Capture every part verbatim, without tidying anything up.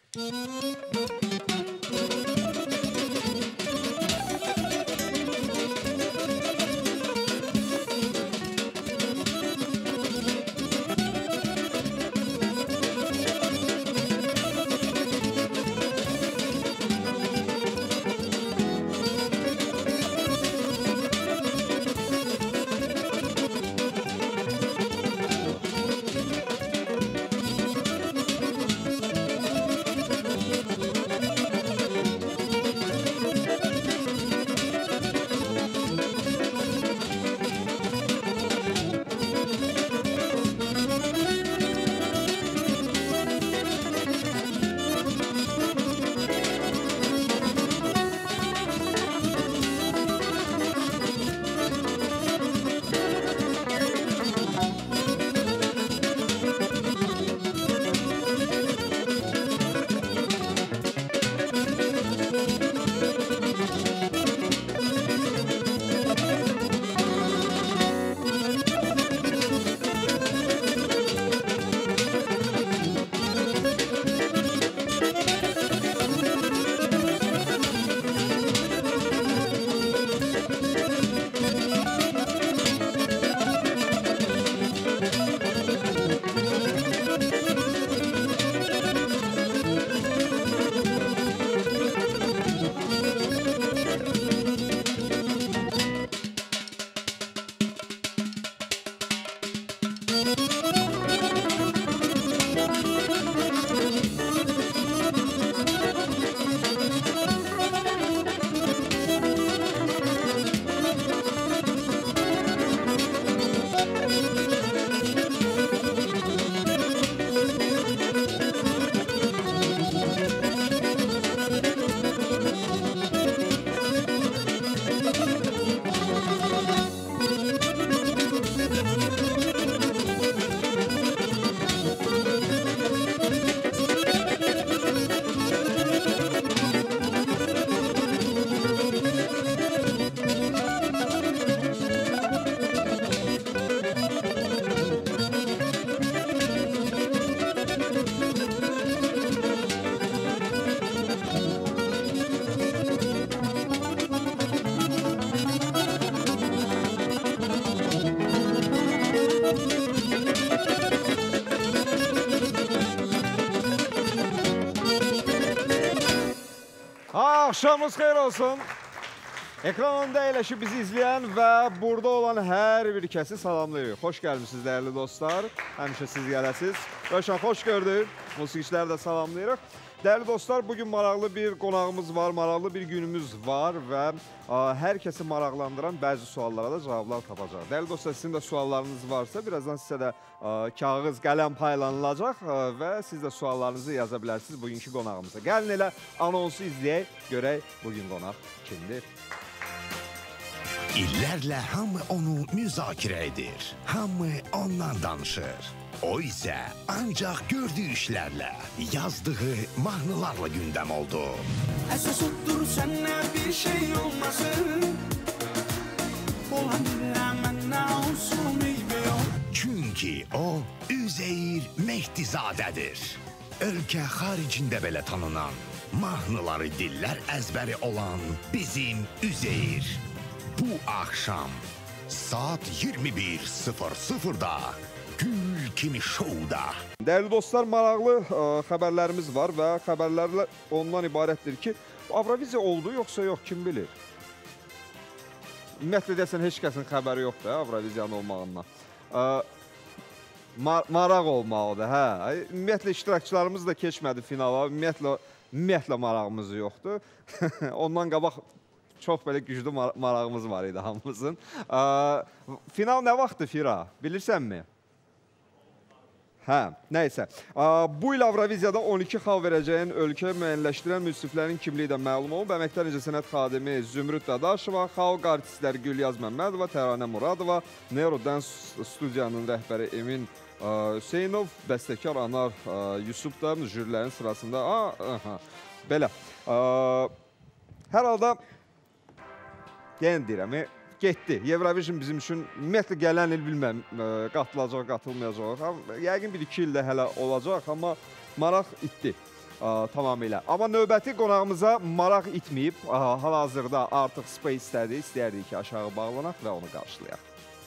Axşamınız xeyir olsun. Ekran önündə əyləşib bizi izləyən və burada olan hər bir kəsi salamlayırıq. Xoş gəlmişsiniz, dəyərli dostlar. Həmişə siz gələsiniz. Rövşən, xoş gördük. Musiqiçiləri də salamlayırıq. Dəyərli dostlar, bugün maraqlı bir qonağımız var, maraqlı bir günümüz var və a, hər kəsi maraqlandıran bəzi suallara da cavablar tapacaq. Dəyərli dostlar, sizin də suallarınız varsa, birazdan sizə də a, kağız, qələm paylanılacaq a, və siz də suallarınızı yaza bilərsiniz bugünkü qonağımıza. Gəlin elə anonsu izləyək, görək bugün qonaq kimdir? İllərlə hamı onu müzakirə edir, hamı ondan danışır. O isə ancaq gördüyü işlərlə, yazdığı mahnılarla gündəm oldu. Əsas otur səndən bir şey olmasın, olan bilən məndən olsun eybi yox. Çünki o Üzeyir Mehdizadədir. Ölkə xaricində belə tanınan, mahnıları dillər əzbəri olan bizim Üzeyir. Bu axşam saat iyirmi bir sıfır sıfırda Gül kimi şouda. Dəyərli dostlar, maraqlı ə, xəbərlərimiz var və xəbərlərlə ondan ibarətdir ki, Avroviziya oldu yoxsa yox, kim bilir? Ümumiyyətlə desən, heç kəsin xəbəri yoxdur Avroviziyanın olmağından. Ə, mar maraq olmalıdır, hə. Ümumiyyətlə iştirakçılarımız da keçmədi finala, ümumiyyətlə, ümumiyyətlə marağımız yoxdur. Ondan qabaq çox belə güclü mar marağımız var idi hamımızın. Ə, final nə vaxtdır Fira, bilirsənmi? Hə, nəysə. Bu il Avroviziyada on iki xal verəcəyin ölkə müəyyənləşdirən müsriflərin kimliyi də məlum olub. Əməkdar incəsənət xadimi Zümrüd Dadaşova, xalq artistləri Gülyaz Məmmədova, Təranə Muradova, Nero Dance studiyanın rəhbəri Emin Hüseynov, bəstəkar Anar Yusuf da jürilərin sırasında. Aha, belə. Hər halda, yenə deyirəm, getdi. Eurovision bizim üçün ümumiyyətlə gələn il bilməm, qatılacaq, qatılmayacaq. Yəqin bir iki ildə hələ olacaq, amma maraq itdi. tamamilə. Amma növbəti qonağımıza maraq itməyib, hal-hazırda artıq Space-dədir. İstəyərdik ki, aşağı bağlanaq və onu qarşılayaq.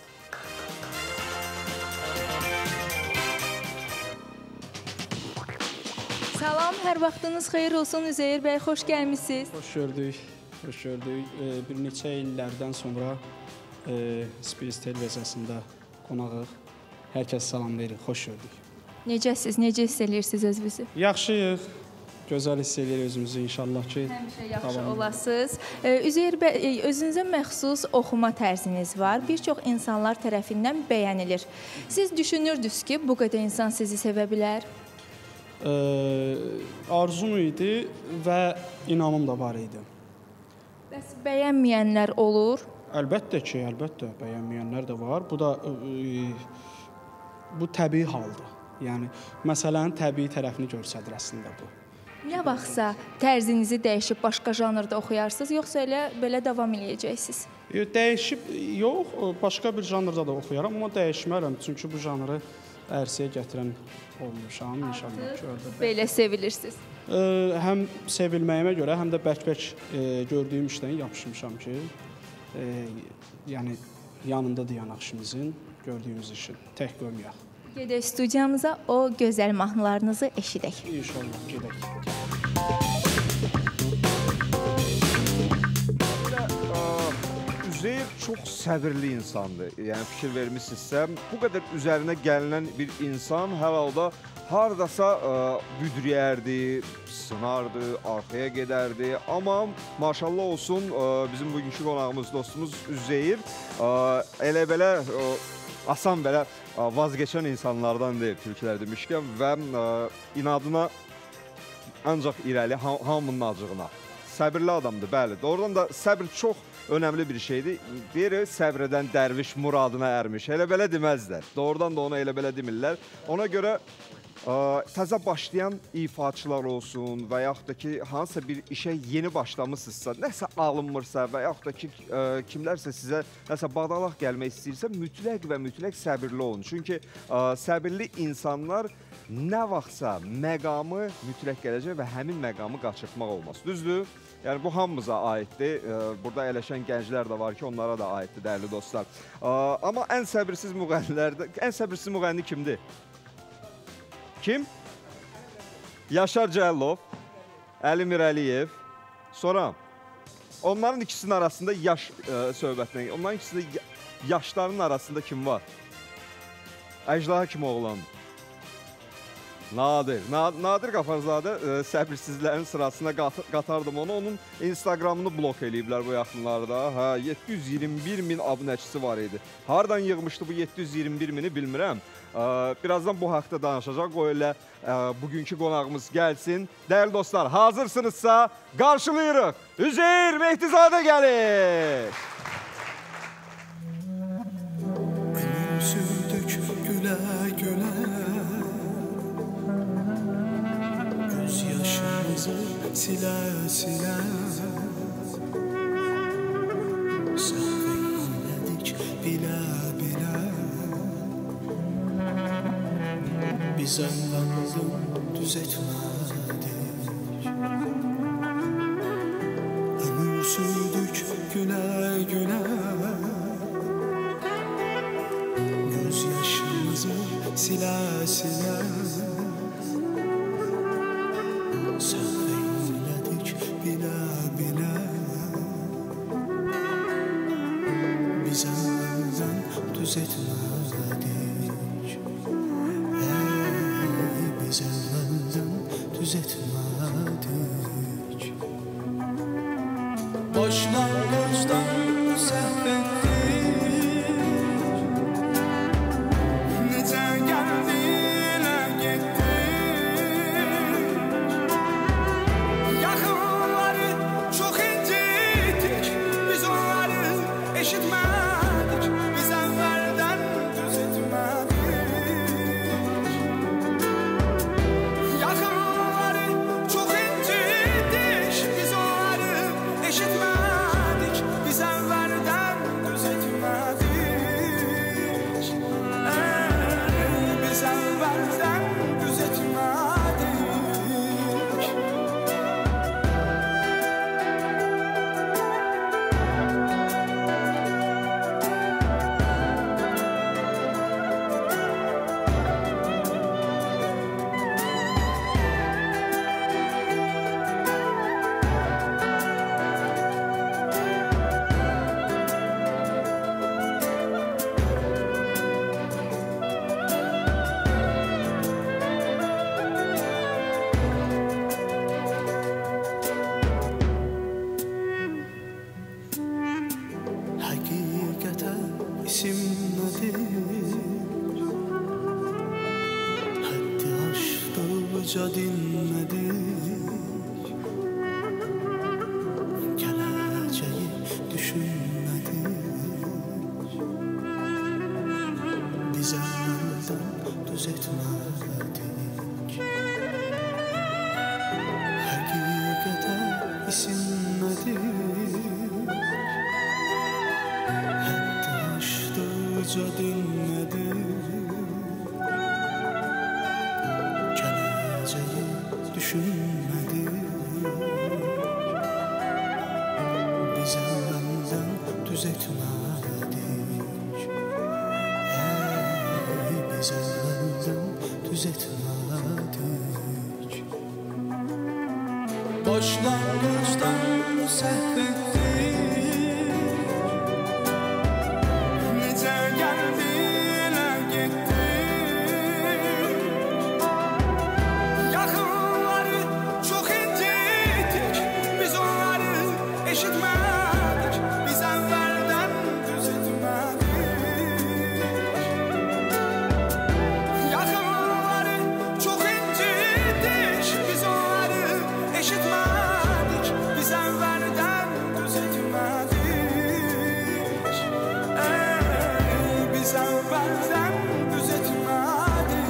Salam, hər vaxtınız xeyir olsun Üzeyir bəy, xoş gəlmişsiniz. Xoş gördük, xoş gördük. Bir neçə illərdən sonra Space televiziyasında qonağıq. Hər kəs salam verir, xoş gördük. Necəsiz, necə hiss edirsiniz özünüzü? Yaxşıyıq, gözəl hiss edirik özümüzü inşallah ki. Həmişə yaxşı olasınız. Üzeyir bəy, özünüzə məxsus oxuma tərziniz var. Bir çox insanlar tərəfindən bəyənilir. Siz düşünürdünüz ki, bu qədər insan sizi sevə bilər? Arzum idi və inamım da var idi. Bəs bəyənməyənlər olur? Əlbəttə ki, əlbəttə bəyənməyənlər də var. Bu da bu təbii haldır. Yəni məsələnin təbii tərəfini göstərir əslində bu. Nə vaxtsa tərzinizi dəyişib başqa janrda oxuyarsınız, yoxsa elə belə davam eləyəcəksiniz? Dəyişib yox, başqa bir janrda da oxuyaram, amma dəyişmərəm çünki bu janrı ərsəyə gətirən olmuşam inşallah. Belə sevilirsiniz? Həm sevilməyimə görə, həm də bərk-bərk gördüyüm işdən yapışmışam ki, yəni yanında dayanaq işimizin, gördüyümüz işin, tək qoymayaq. Gedək studiyamıza, o gözəl mahnılarınızı eşidək. İnşallah, gedək. Üzeyir çox səbirli insandır. Yəni fikir vermişsinizsə, bu qədər üzərinə gəlinən bir insan hər halda hardasa büdrəyərdi, sınardı, arxaya gedərdi. Amma maşallah olsun bizim bugünkü qonağımız, dostumuz Üzeyir elə belə asan belə vazgeçən insanlardan deyil, türklər demişkən və inadına ancaq irəli, hamının acığına. Səbirli adamdır, bəli. Doğrudan da səbir çox önəmli bir şeydir. Biri səbr edən dərviş muradına ərmiş. Elə belə deməzlər. Doğrudan da ona elə belə demirlər. Ona görə təzə başlayan ifaçılar olsun və yaxud da ki, hansısa bir işə yeni başlamışsınızsa, nəsə alınmırsa və yaxud da ki, kimlərsə sizə nəsə badalaq gəlmək istəyirsə, mütləq və mütləq səbirli olun. Çünki səbirli insanlar nə vaxtsa məqamı mütləq gələcək və həmin məqamı qaçırtmaq olmaz. Düzdür? Yəni, bu hamımıza aiddir. Burada ələşən gənclər də var ki, onlara da aiddir, dəyərli dostlar. Amma ən səbirsiz müğənnilərdə, ən səbirsiz müğənni kimdir? Kim? Yaşar Cəllov, Əli Mirəliyev. Sonra onların ikisinin arasında yaş söhbətinə, onların ikisinin yaşlarının arasında kim var? Əcdaha kimi oğlan. Nadir. Nadir Qafarzadə səbirsizlərin sırasına qatardım onu. Onun Instagramını blok eləyiblər bu yaxınlarda. yeddi yüz iyirmi bir min abunəçisi var idi. Hardan yığmışdı bu yeddi yüz iyirmi bir mini bilmirəm. Birazdan bu haqda danışacaq. Qoy elə bugünkü qonağımız gəlsin. Dəyərli dostlar, hazırsınızsa qarşılayırıq. Üzeyir Mehdizadə gəlir. Sürdük gülə gülə, göz yaşımızı silə silə, səhv eylədik bilə bilə. Biz əvvəldən düz etmədik, ömür sürdük gülə gülə, göz yaşımızı silə silə, səhv eylədik bilə bilə. Biz əvvəldən düz etmədik, ey, biz əvvəldən düz etmədik. Başlanğıcdan səhv etdik, necə gəldi, nə getdi. Yaxınları çox incitdik, biz onları eşitmədik, biz əvvəldən düz etmədik. Yaxınları çox incitdik, biz onları eşitmədik, biz Yazdıkça dinmedik, geleceği düşünmedik. Biz evvelden düz etmedik, hakikate isinmedik. Haddi aştıkça dinmedik, geleceği düşünmedik. Biz evvelden düz etmedik, ey biz evvelden düz etmedik. Başlangıçtan səhv etdik, necə gəldi elə getdi. Yaxınları çox incitdik, biz onları eşitmədik. Biz əvvəldən düz etmədik. Yaxınları çox incitdik, biz onları eşitmədik. Biz əvvəldən düz etmədik. Ey, biz əvvəldən düz etmədik.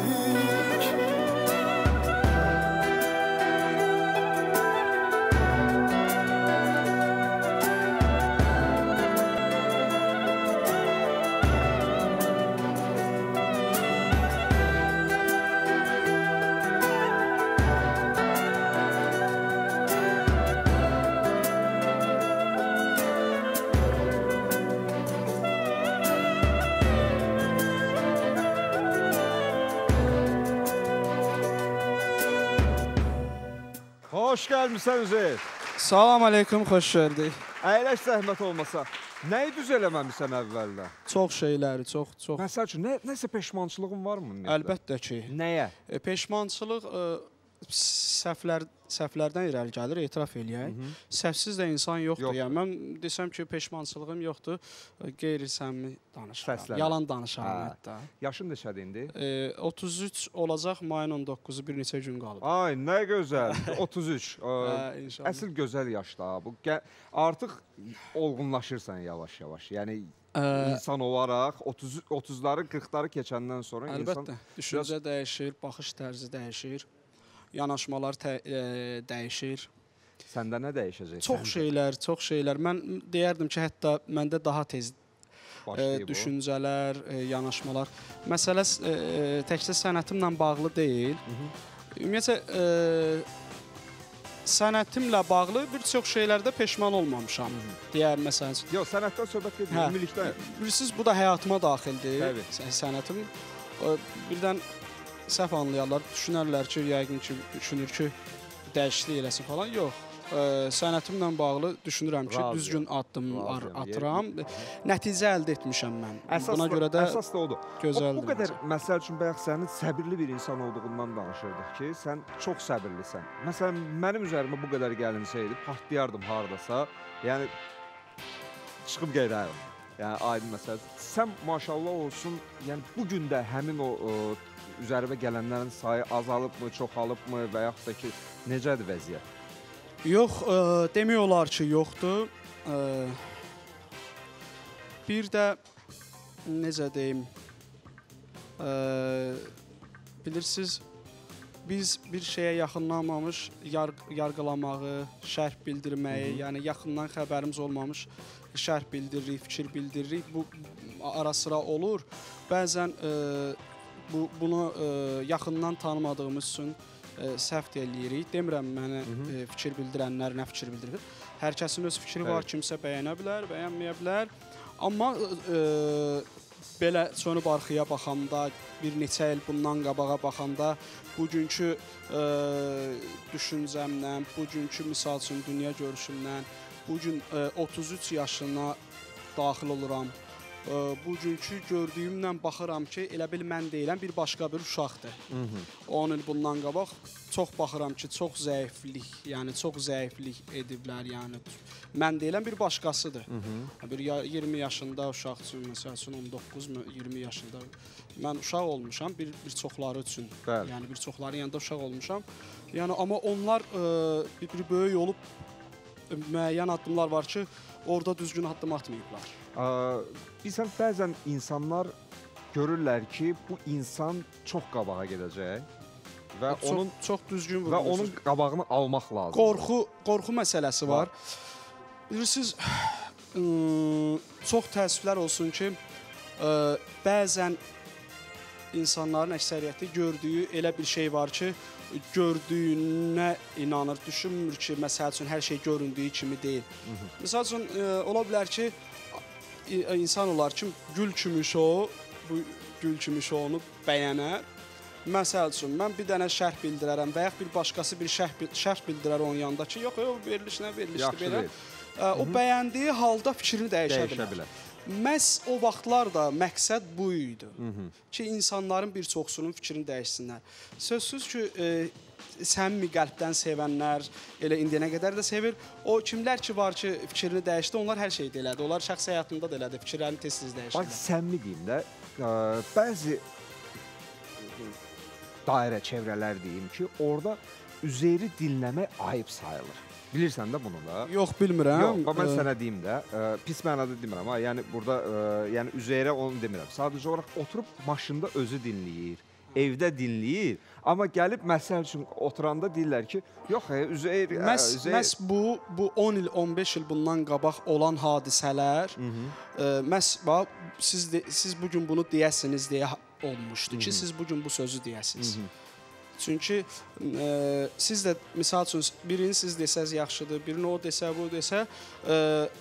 Hoş gelmişsən Üzeyir. Salam aleykum, xoş gəldik. Əyləş zəhmət olmasa. Nəyi düz eləməmisən əvvəldə? Çox şeyləri, çox, çox. Məsəl üçün, nə, nəsə peşmançılığın var mı? ümumiyyətlə? Əlbəttə ki, Nəyə? e, peşmançılıq e, səhvlər səhvlərdən irəli gəlir, etiraf eləyək. Səhvsiz də insan yoxdur. Yoxdur. Yəni mən desəm ki, peşmançılığım yoxdur, e, qeyri-səmimi danışıram. Səslənir. Yalan danışaram Hə. hətta. Yaşın neçədir indi? E, otuz üç olacaq, mayın on doqquzu bir neçə gün qalıb. Ay, nə gözəl. otuz üç. Ə, Hə, inşallah. Əsl gözəl yaşda. Bu gə- artıq olğunlaşırsan yavaş-yavaş. Yəni Ə, insan olaraq otuz otuzları, qırxları keçəndən sonra insan Əlbəttə, düşüncə dəyişir, baxış tərzi dəyişir, yanaşmalar tə, e, dəyişir. səndə nə dəyişəcək? Çox Səndə şeylər, çox şeylər. Mən deyərdim ki, hətta məndə daha tez e, başlayıb o. düşüncələr, e, yanaşmalar. Məsələ e, təkcə sənətimlə bağlı deyil. Ümumiyyətlə e, sənətimlə bağlı bir çox şeylərdə peşman olmamışam. Deyər məsələn. Yox, sənətdən söhbət Hə. gedir, ümumilikdə. Bilirsiniz, bu da həyatıma daxildir. Təbii. sə- Sənətim. E, Birdən səhv anlayarlar, düşünərlər ki, yəqin ki, düşünür ki, dəyişiklik eləsin falan. Yox. E, Sənətimlə bağlı düşünürəm ki, Razıyam. düzgün addımlar Razıyam. atıram. Nəticə əldə etmişəm mən. Əsas Buna görə də əsas da odur. O, gözəldir. bu qədər məsəl üçün bayaq sənin səbirli bir insan olduğundan danışırdıq ki, sən çox səbirlisən. Məsələn, mənim üzərimə bu qədər gəlinsəydi, partlayardım hardasa. Yəni çıxıb gedərdim. Yəni aydın məsələ. Sən maşallah olsun, yəni bu gün də həmin o, o üzərimə gələnlərin sayı azalıbmı, çoxalıbmı və yaxud da ki, necədir vəziyyət? Yox, e, demək olar ki, yoxdur. E, bir də necə deyim? E, bilirsiniz, biz bir şeyə yaxınlanmamış yarg yargılamağı, şərh bildirməyi, yəni yaxından xəbərimiz olmamış şərh bildiririk, fikir bildiririk. Bu ara sıra olur. Bəzən e, bu bunu e, yaxından tanımadığımız üçün e, səhv eləyirik. Demirəm mənə e, fikir bildirənlər nə fikir bildirir. Hər kəsin öz fikri var, Evet. kimsə bəyənə bilər, bəyənməyə bilər. Amma e, belə çönüb arxaya baxanda, bir neçə il bundan qabağa baxanda, bugünkü e, düşüncəmlə, bugünkü misal üçün dünya görüşümlə, bugün e, otuz üç yaşına daxil oluram. bugünkü gördüyümlə baxıram ki, elə bil mən deyiləm bir başqa bir uşaqdır. on il bundan qabaq çox baxıram ki, çox zəiflik, yəni çox zəiflik ediblər, yəni mən deyiləm bir başqasıdır. Bir iyirmi yaşında uşaq üçün, məsəl üçün on doqquz iyirmi yaşında mən uşaq olmuşam, bir bir çoxları üçün. Bəli. Yəni bir çoxları yanında uşaq olmuşam. Yəni amma onlar ə, bir, bir böyük olub müəyyən addımlar var ki, orada düzgün addım atmayıblar. Bilirsən, bəzən insanlar görürlər ki, bu insan çox qabağa gedəcək və Çox, onun çox düzgün və onun vurulmuşdur. qabağını almaq lazımdır. Qorxu, qorxu məsələsi var. Var. Bilirsiniz, ıı, çox təəssüflər olsun ki, ə, bəzən insanların əksəriyyəti gördüyü elə bir şey var ki, gördüyünə inanır, düşünmür ki, məsəl üçün hər şey göründüyü kimi deyil. Məsəl üçün ə, ola bilər ki, insan olar ki, gül kimi şou, bu gül kimi şounu bəyənər. Məsəl üçün, mən bir dənə şərh bildirərəm və yaxud bir başqası bir şərh, şərh bildirər onun yanında ki, yox, yox, veriliş nə verilişdir Yaxşı belə. deyil. Ə, o bəyəndiyi halda fikrini dəyişə, Dəyişə bilər. bilər. Məhz o vaxtlar da məqsəd bu idi. Ki, insanların bir çoxsunun fikrini dəyişsinlər. Sözsüz ki, e, səmimi qəlbdən sevənlər elə indiyənə qədər də sevir. O kimlər ki var ki, fikrini dəyişdi, onlar hər şeydə elədi. Onlar şəxsi həyatında da elədi, fikirlərini tez-tez Bax, dəyişdilər. səmimi deyim də, ə, bəzi dairə, çevrələr deyim ki, orada üzeri dinləmək ayıb sayılır. Bilirsən də bunu da. Yox, bilmirəm. Yox, bax, mən Ə, sənə deyim də, ə, pis mənada demirəm, amma yəni burada ə, yəni üzerə onu demirəm. Sadəcə olaraq oturub maşında özü dinləyir, evdə dinləyir, amma gəlib məsəl üçün oturanda deyirlər ki, yox, ə, üzeyir, ə, Məs, üzeyir. məs bu bu on il, on beş il bundan qabaq olan hadisələr, ə, məs bax siz de, siz bu gün bunu deyəsiniz deyə olmuşdu ki, siz bu gün bu sözü deyəsiniz. Çünki ə, siz də misal üçün birini siz desəz yaxşıdır, birini o desə, bu desə, ə,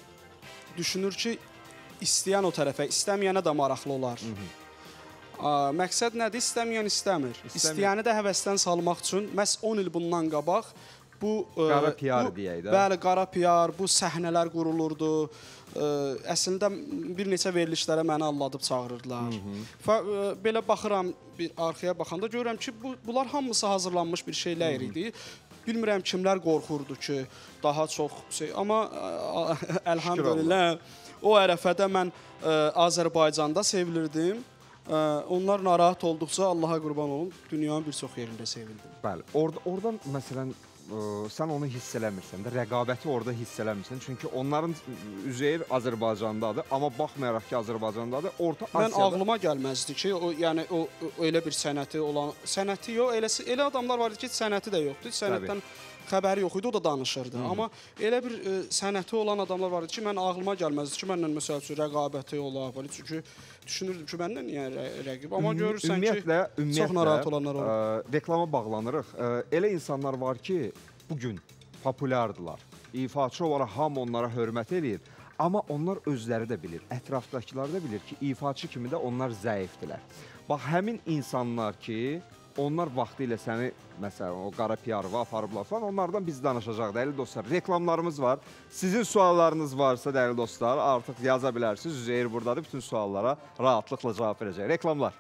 düşünür ki, istəyən o tərəfə, istəməyənə də maraqlı olar. Ə, məqsəd nədir? İstəməyən istəmir. İstəmir. İstəyəni də həvəsdən salmaq üçün məhz on il bundan qabaq bu ə, Qara P R bu- deyək də. Bəli, qara P R, bu səhnələr qurulurdu. Ə, əslində bir neçə verilişlərə məni alladıb çağırırdılar. Fa, ə, belə baxıram, bir arxaya baxanda görürəm ki, bu bunlar hamısı hazırlanmış bir şeylər idi. Bilmirəm kimlər qorxurdu ki, daha çox şey, amma ə, əlhamdülillah o ərəfədə mən ə, Azərbaycanda sevilirdim. Ə, onlar narahat olduqca Allaha qurban olum, dünyanın bir çox yerində sevildim. Bəli, orada oradan məsələn ə, sən onu hiss eləmirsən də, rəqabəti orada hiss eləmirsən. Çünki onların üzeyir Azərbaycandadır, amma baxmayaraq ki, Azərbaycandadır, Orta Mən Asiyada ağlıma gəlməzdi ki, o yəni o, o elə bir sənəti olan, sənəti yox, elə elə adamlar var idi ki, sənəti də yoxdur. Sənətdən xəbəri yox idi, o da danışırdı. Hı. Amma elə bir ə, sənəti olan adamlar var idi ki, mən ağlıma gəlməzdi ki, mənlə məsəl üçün rəqabəti ola, belə çünki düşünürdüm ki, məndən niyə rə rəqib. Amma görürsən ümumiyyətlə, ki, ümumiyyətlə, çox narahat olanlar olur. Ə, reklama bağlanırıq. Ə, elə insanlar var ki, bu gün populyardılar. İfaçı olaraq hamı onlara hörmət eləyir. Amma onlar özləri də bilir, ətrafdakılar da bilir ki, ifaçı kimi də onlar zəifdilər. Bax, həmin insanlar ki, onlar vaxtı ilə səni, məsələn, o qara P R-ı aparıblar falan, onlardan biz danışacaq, dəyərli dostlar. Reklamlarımız var. Sizin suallarınız varsa, dəyərli dostlar, artıq yaza bilərsiniz. Üzeyir buradadır, bütün suallara rahatlıqla cavab verəcək. Reklamlar.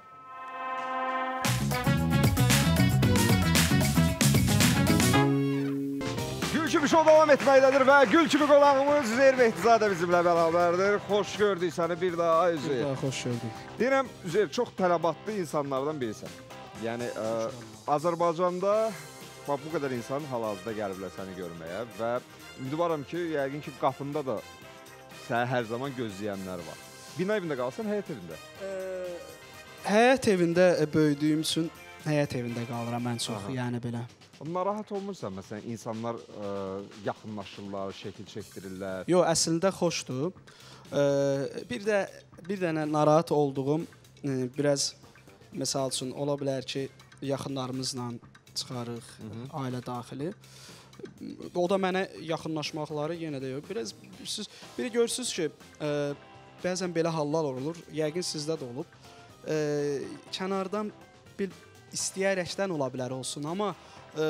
Gül kimi şov davam etməkdədir və Gül kimi qonağımız Üzeyir Mehdizadə bizimlə bərabərdir. Xoş gördük səni bir daha Üzeyir. Daha xoş gördük. Deyirəm, Üzeyir, çox tələbatlı insanlardan birisən. Yəni, ə, Azərbaycanda bax, bu qədər insan hal-hazırda gəliblər səni görməyə və ümidvaram ki, yəqin ki, qapında da səni hər zaman gözləyənlər var. Bina evində qalsan, həyət evində? Ə, həyət evində böyüdüyüm üçün həyət evində qalıram ən çox, Aha. yəni belə. Narahat olmursan, məsələn, insanlar ə, yaxınlaşırlar, şəkil çəkdirirlər. Yox, əslində xoşdur. Ə, bir də bir dənə narahat olduğum ə, biraz məsəl üçün ola bilər ki, yaxınlarımızla çıxarıq, ailə daxili. O da mənə yaxınlaşmaqları yenə də yox. Biraz siz biri görürsüz ki, ə, bəzən belə hallar olur. Yəqin sizdə də olub. Ə, kənardan bir istəyərəkdən ola bilər olsun, amma ə,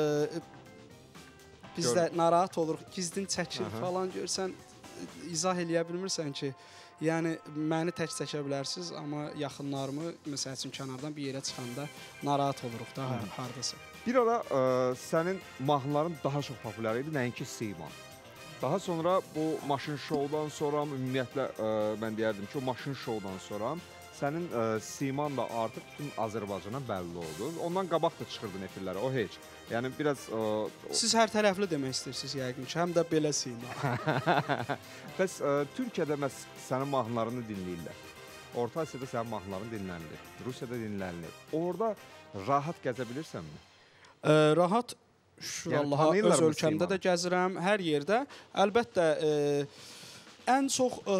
biz də narahat oluruq, gizlin çəkir Aha. falan görsən izah eləyə bilmirsən ki, Yəni məni tək çəkə bilərsiniz, amma yaxınlarımı məsəl üçün kənardan bir yerə çıxanda narahat oluruq da har hardasa. Bir ara ə, sənin mahnıların daha çox populyar idi, nəinki Seyman. Daha sonra bu maşın şoudan sonra ümumiyyətlə ə, mən deyərdim ki, o maşın şoudan sonra sənin ə, Seyman da artıq bütün Azərbaycana bəlli oldu. Ondan qabaq da çıxırdın efirlərə, o heç. Yəni biraz ə, o... Siz hər tərəfli demək istəyirsiniz yəqin ki, həm də belə Seyman. Bəs ə, Türkiyədə məs sənin mahnılarını dinləyirlər. Orta Asiyada sənin mahnıların dinlənilir. Rusiyada dinlənilir. Orada rahat gəzə bilirsənmi? Ə, rahat şükür Yəni, Allaha tanıyırlar öz mı ölkəmdə Seymanı? də gəzirəm, hər yerdə. Əlbəttə ə, ən çox ə,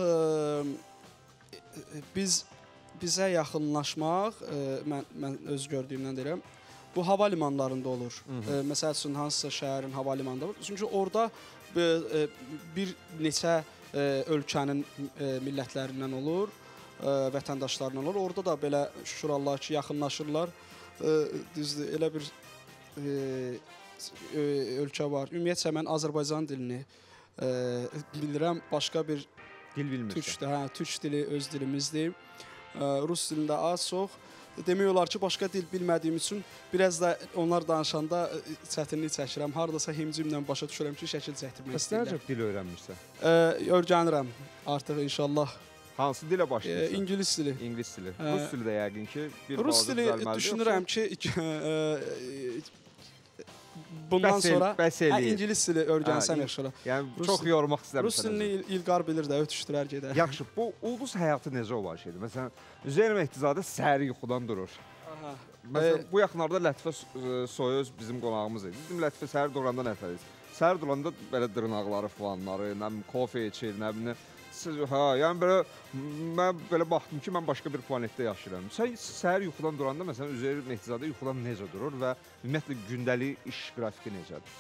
biz bizə yaxınlaşmaq, ə, mən mən öz gördüyümdən deyirəm, bu hava limanlarında olur. Ə, məsəl üçün hansısa şəhərin hava limanında olur. Çünki orada ə, ə, bir neçə ə, ölkənin ə, millətlərindən olur, ə, vətəndaşlarından olur. Orada da belə şükür Allah ki, yaxınlaşırlar. Ə, düzdür, elə bir ə, ə, ölkə var. Ümumiyyətlə mən Azərbaycan dilini ə, bilirəm, başqa bir Dil bilmirsən. türk, hə, türk dili öz dilimizdir. Ə, Rus dilində az çox. Demək olar ki, başqa dil bilmədiyim üçün biraz da onlar danışanda ə, çətinlik çəkirəm. Hardasa himcimlə başa düşürəm ki, şəkil çəkdirmək Bəs istəyirlər. necə dil öyrənmirsən? Ə, Öyrənirəm artıq inşallah. Hansı dilə Ə, başlayırsan? İngilis dili. İngilis dili. Hə. Rus dili də yəqin ki, bir Rus balaca dili düzəlməlidir, düşünürəm ki, iki- ə, bundan Bəs el- sonra bəs hə, eləyir. ingilis dili öyrənsəm Hə, yaxşı olar. Yəni Rus çox dili- yormaq istəmirsən. Rus dilini özünü. İl- İlqar bilir də, ötüşdürər gedər. Yaxşı, bu ulduz həyatı necə olan şeydir? Məsələn, Üzeyir Mehdizadə səhər yuxudan durur. Aha. Məsələn, E, bu yaxınlarda Lətifə Su- Soyuz bizim qonağımız idi. Bizim Lətifə səhər duranda nə etəriz? Səhər duranda belə dırnaqları falanları, nə bilim, kofe içir, nə bilim. Siz, hə, yəni belə mən belə baxdım ki, mən başqa bir planetdə yaşayıram. Sən səhər yuxudan duranda məsələn Üzeyir Mehdizadə yuxudan necə durur və ümumiyyətlə gündəlik iş qrafiki necədir?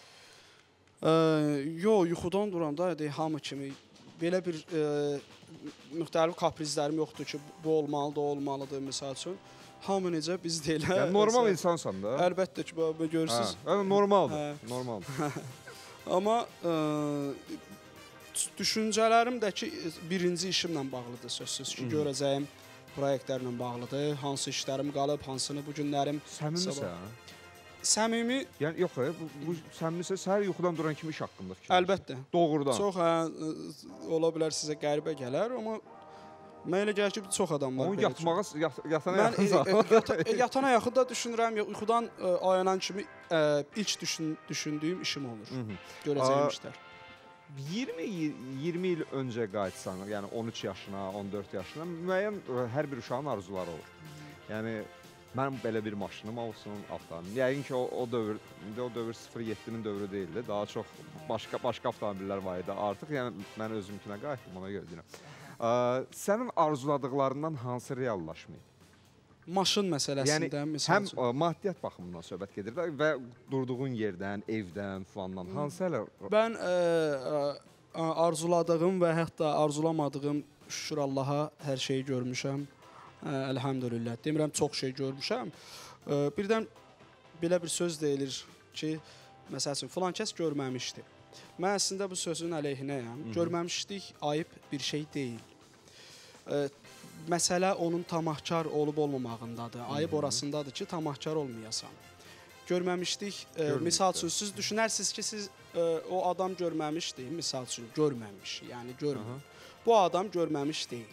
Ə, yo, yuxudan duranda də hamı kimi belə bir ə, müxtəlif kaprizlərim yoxdur ki, bu olmalıdır, o olmalıdır məsəl üçün. Hamı necə biz deyilə. Yəni normal insansan da. Əlbəttə ki, bu bu görürsüz. Hə, yəni normaldır. Hə. Normaldır. Amma ə, düşüncələrim də ki, birinci işimlə bağlıdır sözsüz ki, görəcəyim layihələrlə bağlıdır. Hansı işlərim qalıb, hansını bu günlərim Səmimisən? səmimi, Yəni yox, e, bu, bu səmimisə səhər yuxudan duran kimi iş haqqında fikir. əlbəttə. Doğrudan. Çox hə, ə, ola bilər sizə qəribə gələr, amma mən elə gəlir ki, çox adam var. Onu belə yatmağa yat, yatana Mən e, yaxın e, yata, e, yatana yaxın da düşünürəm, ya- yuxudan e, oyanan kimi e, ilk düşün, düşündüyüm işim olur. Görəcəyim Aa, işlər. iyirmi iyirmi il öncə qayıtsan, yəni on üç yaşına, on dörd yaşına müəyyən ə, hər bir uşağın arzuları olur. Yəni mənim belə bir maşınım olsun, avtomobil. Yəqin ki, o, o dövr, indi o dövr sıfır yeddinin dövrü deyildi. Daha çox başqa başqa avtomobillər var idi. Artıq yəni mən özümkünə qayıtdım, ona görə deyirəm. Ə, sənin arzuladıqlarından hansı reallaşmayıb? Maşın məsələsində Yəni məsəl həm üçün. ə, maddiyyat baxımından söhbət gedir də və durduğun yerdən, evdən, falandan hansı hələ Mən e, e, arzuladığım və hətta arzulamadığım şükür Allaha hər şeyi görmüşəm. E, Əlhəmdülillah. Demirəm çox şey görmüşəm. E, birdən belə bir söz deyilir ki, məsəl üçün filan kəs görməmişdi. Mən əslində bu sözün əleyhinəyəm. Görməmişlik ayıb bir şey deyil. E, Məsələ onun tamahkar olub olmamağındadır. Ayıb orasındadır ki, tamahkar olmayasan. Görməmişlik, e, misal üçün siz düşünərsiniz ki, siz e, o adam görməmişdi, misal üçün görməmiş, yəni görmür. Bu adam görməmiş deyil.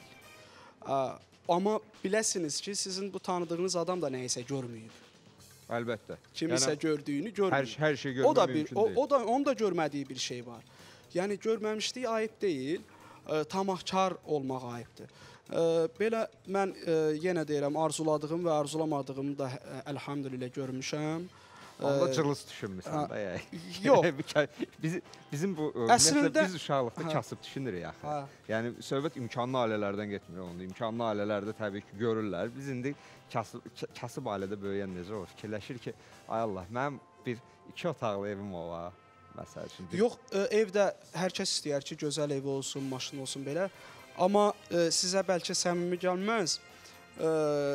A, amma biləsiniz ki, sizin bu tanıdığınız adam da nəyisə görməyib. əlbəttə. Kimisə gördüyünü hər, görməyib. hər şey görmək O da bir, mümkün o, deyil. o da onun da görmədiyi bir şey var. Yəni görməmişlik ayıb deyil, e, tamahkar olmaq ayıbdır. E, belə mən e, yenə deyirəm, arzuladığım və arzulamadığımı da e, əlhəmdülillah görmüşəm. Onda E, cılız düşünmürsən də yəni. yox. Bir kə- bizim bizim bu Əslində- ümumiyyətlə biz uşaqlıqda Hə. kasıb düşünürük axı. Hə. Yəni söhbət imkanlı ailələrdən getmir onda. İmkanlı ailələrdə təbii ki görürlər. Biz indi kasıb ka- kasıb ailədə böyüyən necə olur? Fikirləşir ki, ay Allah, mənim bir iki otaqlı evim ola. Məsəl üçün. bir- Yox, e, evdə hər kəs istəyər ki, gözəl evi olsun, maşın olsun belə. Amma e, sizə bəlkə səmimi gəlməz. E,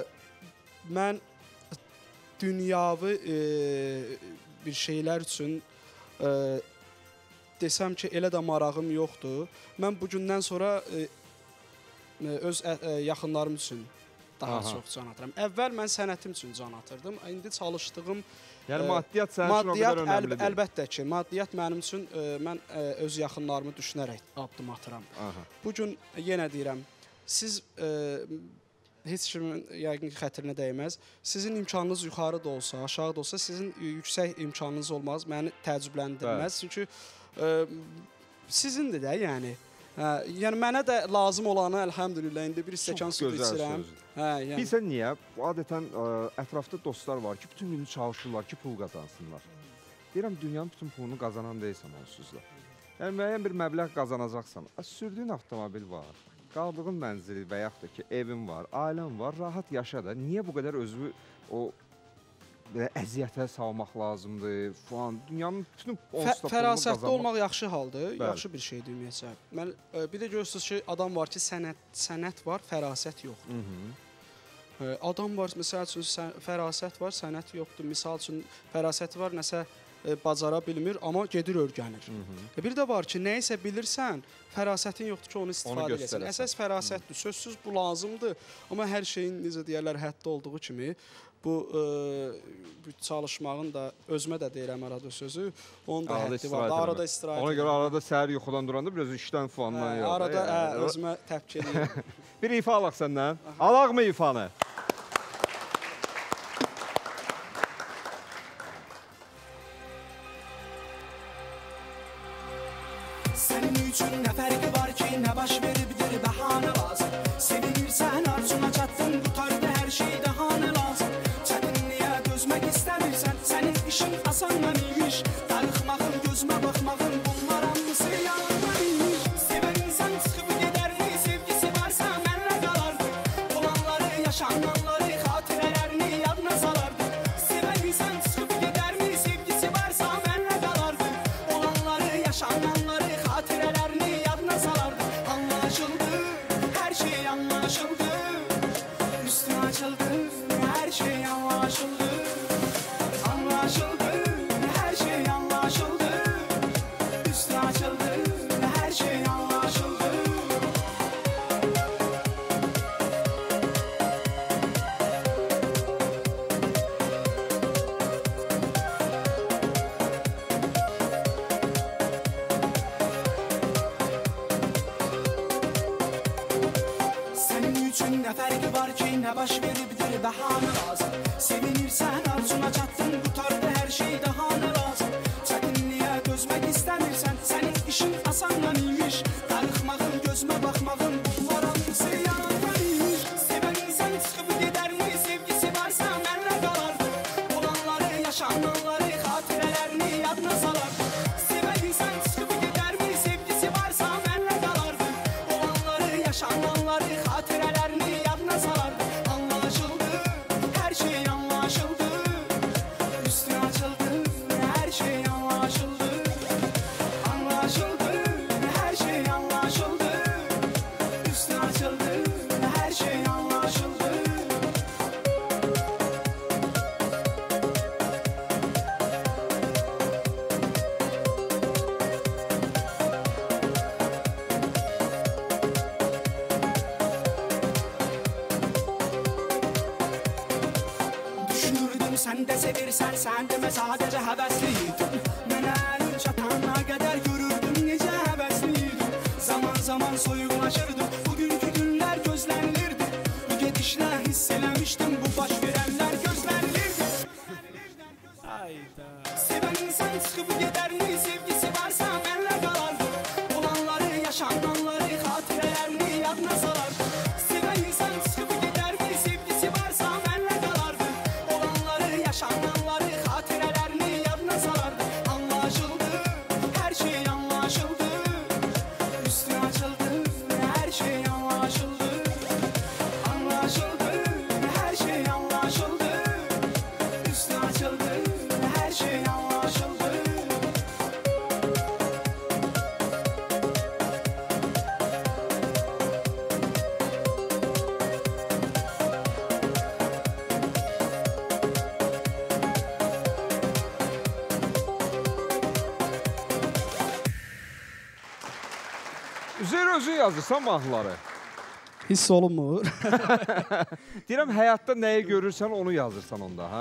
mən dünyavi e, bir şeylər üçün e, desəm ki, elə də marağım yoxdur. Mən bu gündən sonra e, öz ə, ə, yaxınlarım üçün daha Aha. çox can atıram. Əvvəl mən sənətim üçün can atırdım. İndi çalışdığım Yəni ə, maddiyyat sənin üçün o maddiyyat qədər önəmli deyil. əlbəttə ki, maddiyyat mənim üçün ə, mən ə, öz yaxınlarımı düşünərək addım atıram. Aha. Bu gün yenə deyirəm, siz ə, heç kimin yəqin ki, xətrinə dəyməz. Sizin imkanınız yuxarı da olsa, aşağı da olsa, sizin yüksək imkanınız olmaz. Məni təəccübləndirməz. Çünki ə, sizindir də, yəni. Hə, yəni mənə də lazım olanı əlhəmdülillah indi bir stəkan su içirəm. Hə, yəni. Bilirsən niyə? Adətən ə, ətrafda dostlar var ki, bütün günü çalışırlar ki, pul qazansınlar. Deyirəm, dünyanın bütün pulunu qazanan deyilsən onsuz da. Yəni müəyyən bir məbləğ qazanacaqsan. Sürdüyün avtomobil var, qaldığın mənzili və yaxud da ki, evin var, ailən var, rahat yaşa da. Niyə bu qədər özünü o belə əziyyətə salmaq lazımdır falan. Dünyanın bütün onsuz da Fərasətli olmaq yaxşı haldır, Bəli. yaxşı bir şeydir ümumiyyətlə. Mən ə, bir də görürsüz ki, adam var ki, sənət sənət var, fərasət yoxdur. Hı -hı. Ə, adam var, məsəl üçün sən, fərasət var, sənət yoxdur. Misal üçün fərasəti var, nəsə ə, bacara bilmir, amma gedir öyrənir. Hı -hı. Bir də var ki, nə isə bilirsən, fərasətin yoxdur ki, onu istifadə edəsən. göstərəsən. Əsas fərasətdir. Sözsüz bu lazımdır, amma hər şeyin necə deyirlər, həddə olduğu kimi bu ə, bu çalışmağın da özümə də deyirəm arada sözü, onun da Arada həddi istirahət var. Da, eləmək. arada istirahət. Ona görə eləmək. arada səhər yuxudan duranda biraz işdən falandan Hə, yox. arada yəni. hə, özümə təpki edirəm. Bir ifa alaq səndən. Alaq mı ifanı? Senin üçün nə fərqi var ki, nə baş veribdir bəhanə lazım. Sevinirsən, arzuna çatdın, qutardı hər şey dəhanə lazım. Çətinliyə dözmək istəmirsən, sənin işin asandan imiş. Darıxmağın, gözümə baxmağın, bunlar hamısı yalandan imiş. Sevən insan çıxıb gedərmi, sevgisi varsa mənlə qalardı. Olanları, yaşananları, xatirələrini yadına salardı. Sevən insan çıxıb gedərmi, sevgisi varsa mənlə qalardı. Olanları, yaşananları, xatirələrini yadına salardı. Anlaşıldı, hər şey anlaşıldı. Üstü açıldı, hər şey anlaşıldı. Anlaşıldı, hər şey anlaşıldı. Üstü açıldı, hər şey anlaşıldı. Senin üçün nə fərqi var ki, nə baş veribdir bəhanə lazım. Sevinirsən, arzuna çatdın, qutardı hər şey dəhanə lazım. Çətinliyə dözmək istəmirsən, sənin işin asandan imiş. Darıxmağın, gözümə baxmağın, bunlar hamısı yalandan imiş. Sevən insan çıxıb gedərmi, sevgisi varsa mənlə qalardı. Olanları, yaşananları, xatirələrini yadına salardı. Sevən insan çıxıb gedərmi, sevgisi varsa mənlə qalardı. Olanları, yaşananları, xatirələrini yadına salardı. Anlaşıldı, hər şey anlaşıldı. Üstü açıldı, hər şey anlaşıldı. Anlaşıldı, hər şey anlaşıldı. Üstü açıldı, hər şey anlaşıldı. Düşünürdüm sən də sevirsən, sən demə sadəcə həvəsliydin. Mənə əlin çatana qədər görürdüm necə həvəsliydin. Zaman zaman soyuqlaşırdım, bugünkü günlər gözlənilirdi. Bu gedişlə hiss eləmişdim, bu baş verənlər gözlənilirdi. Sevən insan çıxıb gedərmi, sevgisi varsa mənlə qalardı. Olanları, yaşananları, xatirələrini yadına salardı. Sevən insan çıxıb gedərmi, sevgisi varsa mənlə qalardı. Olanları, yaşananları, xatirələrini yadına salardı. Anlaşıldı, hər şey anlaşıldı. Üstü açıldı, hər şey anlaşıldı. Anlaşıldı, hər şey anlaşıldı. Üstü açıldı, hər şey anlaşıldı. Üzər özü yazırsan mahnıları. Hiss olunmur. Deyirəm, həyatda nəyi görürsən, onu yazırsan onda, hə?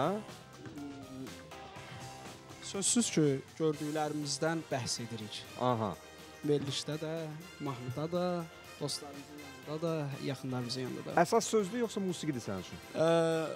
Sözsüz ki, gördüklərimizdən bəhs edirik. Aha. Verilişdə də, mahnıda da, dostlarımızın yanında da, yaxınlarımızın yanında da. Əsas sözdür, yoxsa musiqidir sənin üçün? Ə,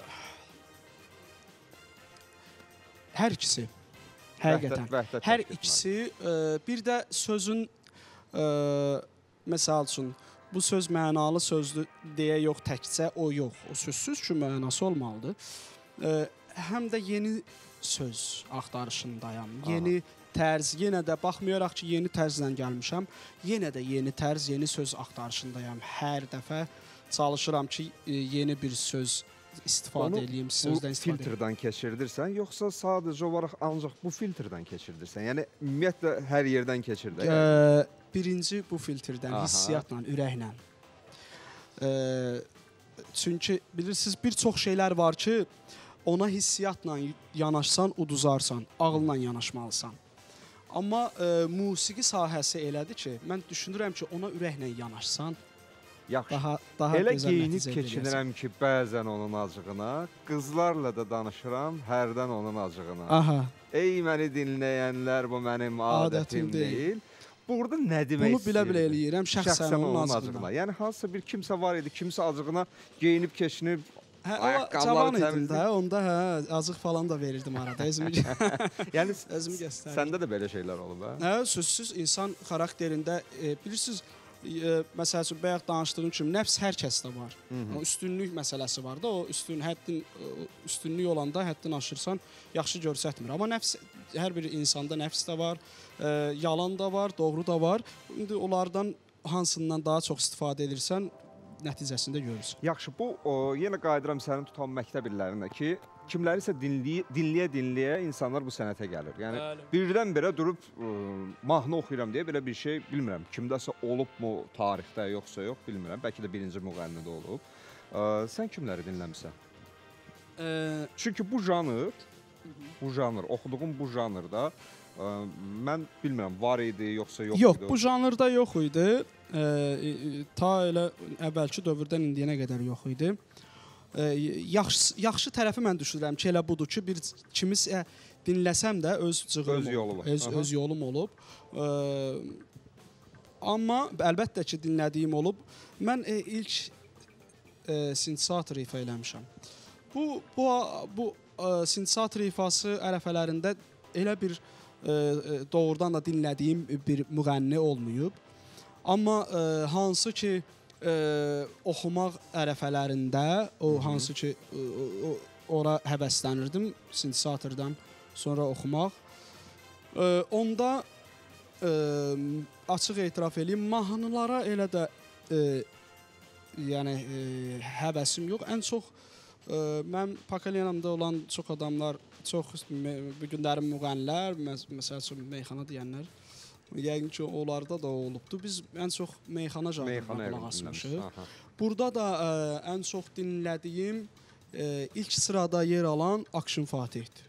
hər ikisi. Həqiqətən. Vəhdət, vəhdət Hər təşkil ikisi, ə, bir də sözün, ə, məsəl üçün, bu söz mənalı sözdür deyə yox, təkcə o yox. O sözsüz ki, mənası olmalıdır. Ə, həm də yeni söz axtarışındayam. Aha. Yeni tərz, yenə də baxmayaraq ki, yeni tərzlə gəlmişəm, yenə də yeni tərz, yeni söz axtarışındayam. Hər dəfə çalışıram ki, yeni bir söz istifadə edeyim, sözdən bu istifadə edeyim. filtrdən keçirdirsən, yoxsa sadəcə olaraq ancaq bu filtrdən keçirdirsən? Yəni, ümumiyyətlə, hər yerdən keçir də. Yəni. Ə, birinci bu filtrdən, Aha. hissiyatla, ürəklə. Ə, çünki bilirsiniz, bir çox şeylər var ki, ona hissiyatla yanaşsan, uduzarsan, ağılla yanaşmalısan. Amma ə, musiqi sahəsi elədir ki, mən düşünürəm ki, ona ürəklə yanaşsan, Yaxşı. daha daha Elə gözəl geyinib nəticə əldə edərsən. keçinirəm ki, bəzən onun acığına, qızlarla da danışıram, hərdən onun acığına. Aha. Ey məni dinləyənlər, bu mənim adətim Adətim deyil. deyil. Burada nə demək Bunu bilə-bilə istəyirdi? eləyirəm, şəxsən onun acığına. Yəni, hansısa bir kimsə var idi, kimsə acığına geyinib keçinib, Hə, o ayaqqabıları cavan idim təmizləyib. də, onda hə, acıq falan da verirdim arada. Özümü, yəni, özümü göstərdim. səndə də belə şeylər olub, hə? Hə, sözsüz insan xarakterində e, bilirsiniz, e, məsəl üçün bayaq danışdığım kimi nəfs hər kəsdə var. O üstünlük məsələsi var da, o üstün həddin e, üstünlük olanda həddən aşırsan yaxşı görsətmir. Amma nəfs hər bir insanda nəfs də var, e, yalan da var, doğru da var. İndi onlardan hansından daha çox istifadə edirsən, nəticəsində görürsən. Yaxşı, bu o, yenə qayıdıram sənin tutan məktəb illərində ki, kimlərisə dinləyə-dinləyə insanlar bu sənətə gəlir. Yəni, Bəli. birdən-birə durub ə, mahnı oxuyuram deyə belə bir şey bilmirəm. Kimdəsə olubmu tarixdə, yoxsa yox, bilmirəm. Bəlkə də birinci müğənnidə olub. Ə, sən kimləri dinləmirsən? E, Çünki bu janr, bu janr, oxuduğum bu janrda ə, mən bilmirəm, var idi, yoxsa yox, yox, idi. bu janrda yox idi. E, e, ta elə əvvəlki dövrdən indiyənə qədər yox idi. E, yaxşı, yaxşı tərəfi mən düşünürəm ki, elə budur ki, bir kimisə dinləsəm də öz cığırım Öz yolu var. Öz, öz yolum olub. E, amma əlbəttə ki, dinlədiyim olub. Mən e, ilk e, sintezator ifa eləmişəm. Bu, bu, bu e, sintezator ifası ərəfələrində elə bir e, doğrudan da dinlədiyim bir müğənni olmayıb. Amma e, hansı ki e, oxumaq ərəfələrində, o hansı ki e, o, ora həvəslənirdim sintezatordan sonra oxumaq. E, onda e, açıq etiraf eləyim, mahnılara elə də e, yəni e, həvəsim yox. Ən çox e, mən Pakalyanamda olan çox adamlar, çox bu günlərin müğənnilər, məs məsəl üçün meyxana deyənlər, yəqin ki, onlarda da olubdu. Biz ən çox meyxana janrına qulaq asmışıq. Burada da ə, ən çox dinlədiyim ə, ilk sırada yer alan Akşin Fatihdir.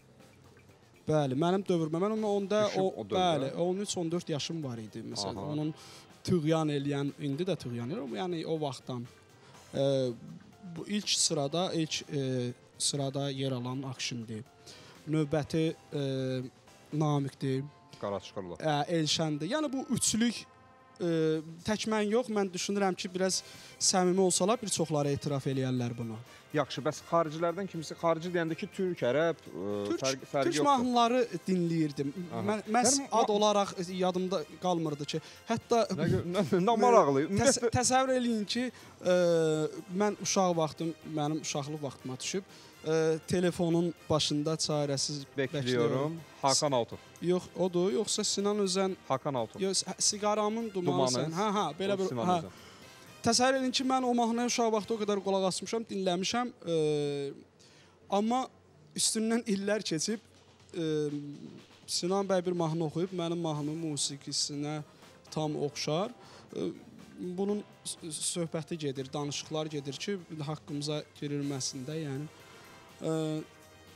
Bəli, mənim dövrümdə, mən onda o, o bəli, on üç on dörd yaşım var idi. Məsələn, Aha. onun tüğyan eləyən, indi də tüğyan eləyir, yəni o vaxtdan. Ə, bu ilk sırada, ilk ə, sırada yer alan Akşindir. Növbəti ə, Namiqdir. Qaraçıqırlar. Elşəndir. Yəni bu üçlük ə, tək mən yox, mən düşünürəm ki, biraz səmimi olsalar bir çoxları etiraf eləyərlər bunu. Yaxşı, bəs xaricilərdən kimisi, xarici deyəndə ki, türk, ərəb, Türk, fərqi, fərqi türk yoxdur. mahnıları dinləyirdim. Mən məhz Yəni, ad olaraq yadımda qalmırdı ki, hətta Nə, nə, nə maraqlı. təs təsəvvür eləyin ki, ə, mən uşaq vaxtım, mənim uşaqlıq vaxtıma düşüb, ə, telefonun başında çarəsiz Bekliyorum. Hakan Altun. Yox, odur, yoxsa Sinan Özən. Hakan Altun. Yox, siqaramın dumanı sən. Hə, hə, belə bir. Sinan Hə. Özən. Təsəvvür edin ki, mən o mahnıya uşaq vaxtı o qədər qulaq asmışam, dinləmişəm. E, amma üstündən illər keçib e, Sinan bəy bir mahnı oxuyub, mənim mahnı musiqisinə tam oxşar. E, bunun söhbəti gedir, danışıqlar gedir ki, haqqımıza girilməsində, yəni. E,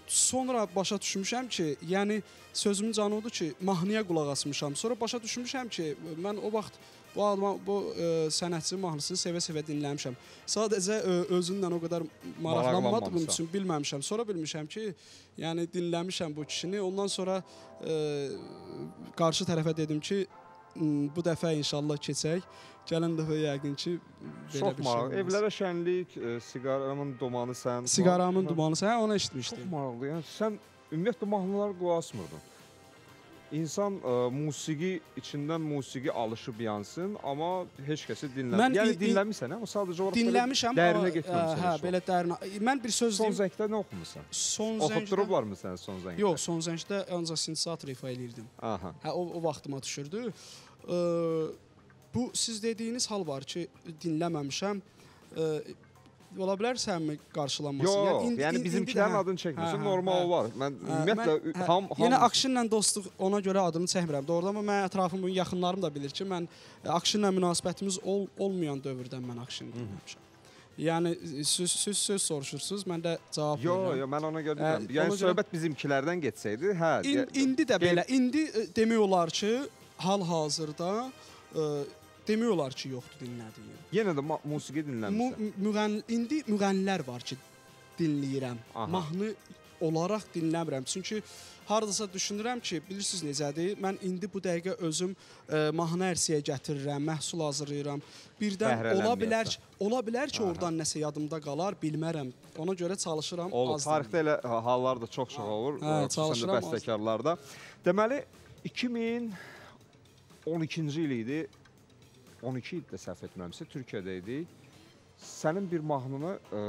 sonra başa düşmüşəm ki, yəni sözümün canı odur ki, mahnıya qulaq asmışam. Sonra başa düşmüşəm ki, mən o vaxt bu adama, bu e, sənətçinin mahnısını sevə-sevə dinləmişəm. Sadəcə e, özündən o qədər maraqlanmadığım üçün bilməmişəm. Sonra bilmişəm ki, yəni dinləmişəm bu kişini. Ondan sonra e, qarşı tərəfə dedim ki, bu dəfə inşallah keçək. Gələn dəfə yəqin ki, belə Çox bir şey olmaz. Evlərə şənlik, e, siqaramın dumanı sən. Siqaramın dumanı sən, onu eşitmişdim. Çox maraqlı. Yəni sən ümumiyyətlə mahnılara qulaq asmırdın. İnsan ə, musiqi içindən musiqi alışıb yansın, amma heç kəsi dinləmir. Mən Yəni in- dinləmirsən, amma sadəcə olaraq dinləmişəm, dərinə amma, getməmisən. hə, belə dərinə. Mən bir söz Son deyim. zəngdə nə oxumusan? Son zəngdə. Oxutdurublar mı səni son zəngdə? Yox, son zəngdə ancaq sintezator ifa eləyirdim. Aha. Hə, o, o vaxtıma düşürdü. Ee, bu siz dediyiniz hal var ki, dinləməmişəm. Ee, ola bilər sənmi qarşılanması? Yox, indi- yəni indi- bizimkilərin indi də- adını çəkmirsən, hə, hə, normal hə. olar. Mən Hə, ümumiyyətlə mən- hə, ham ham Yenə Akşinlə dostluq ona görə adını çəkmirəm. Doğrudan amma mən ətrafımın yaxınlarım da bilir ki, mən Akşinlə münasibətimiz ol, olmayan dövrdən mən Akşini dinləmişəm. Yəni söz söz, söz soruşursunuz, mən də cavab Yox, verirəm. yox, mən ona görə Hə, deyirəm. Yəni ona görə- söhbət bizimkilərdən getsəydi, hə. İn, deyə- indi də qeyri- belə. İndi e, demək olar ki, hal-hazırda e, demək olar ki, yoxdur dinlədiyim. Yenə də ma- musiqi Mu, dinləmirsən. müğən, indi müğənnilər var ki, dinləyirəm. Aha. Mahnı olaraq dinləmirəm. Çünki hardasa düşünürəm ki, bilirsiniz necədir? Mən indi bu dəqiqə özüm e, mahnı ərsiyə gətirirəm, məhsul hazırlayıram. Birdən ola bilər, ola bilər ki, oradan nəsə yadımda qalar, bilmərəm. Ona görə çalışıram Olur. az. Tarixdə elə ə, hallar da çox-çox olur. Hə, Xüsusən də çalışıram az. bəstəkarlarda. Deməli iki min on ikinci il idi. on iki ildə səhv etmirəmsə Türkiyədə idi. Sənin bir mahnını ə,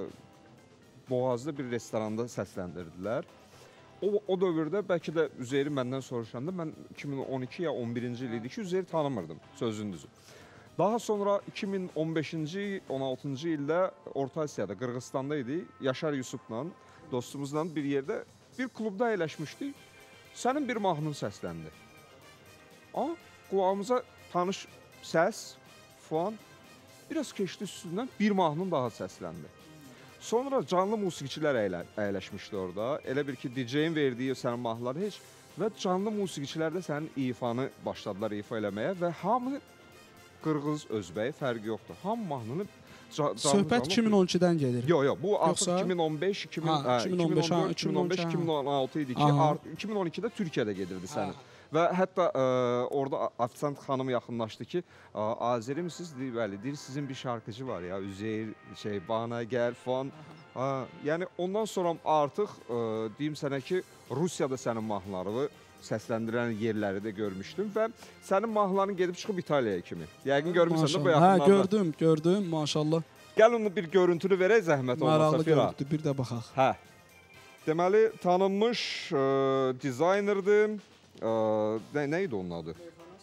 Boğazda bir restoranda səsləndirdilər. O, o dövrdə bəlkə də Üzeyri məndən soruşanda mən iki min on iki ya on birinci il idi ki, Üzeyri tanımırdım, sözün düzü. Daha sonra iki min on beşinci on altıncı ildə Orta Asiyada, Qırğızstanda idi. Yaşar Yusufla, dostumuzla bir yerdə bir klubda əyləşmişdik. Sənin bir mahnın səsləndi. A, qulağımıza tanış səs, falan. Biraz keçdi üstündən bir mahnın daha səsləndi. Sonra canlı musiqiçilər əylə, əyləşmişdi orada. Elə bir ki, D J-in verdiyi sənin mahnıları heç və canlı musiqiçilər də sənin ifanı başladılar ifa eləməyə və hamı Qırğız, Özbək fərqi yoxdur. Ham mahnını ca canlı Söhbət iki min on ikidən gedir. Yox, yox, bu artıq Yoxsa? iki min on beş, iki min, Ha, hə, iki min on beş, iki min on dörd, ha, iki min on beş, iki min on altı idi ki, Aha. iki min on ikidə Türkiyədə gedirdi sənin. Və hətta ə, orada ofisiant xanım yaxınlaşdı ki, Azeri misiniz? Deyir, bəli, deyir, sizin bir şarkıcı var ya, Üzeyir, şey, bana gəl falan. Ha, yəni ondan sonra artıq ə, deyim sənə ki, Rusiyada sənin mahnılarını səsləndirən yerləri də görmüşdüm və sənin mahnıların gedib çıxıb İtaliyaya kimi. Yəqin görmüsən də bu yaxınlarda. Hə, gördüm, gördüm, maşallah. Gəl onu bir görüntülü verək zəhmət olmasa Maraqlı Fira. görüntü, bir də baxaq. Hə. Deməli, tanınmış ə, dizaynerdir. Ə, nə, nə idi onun adı?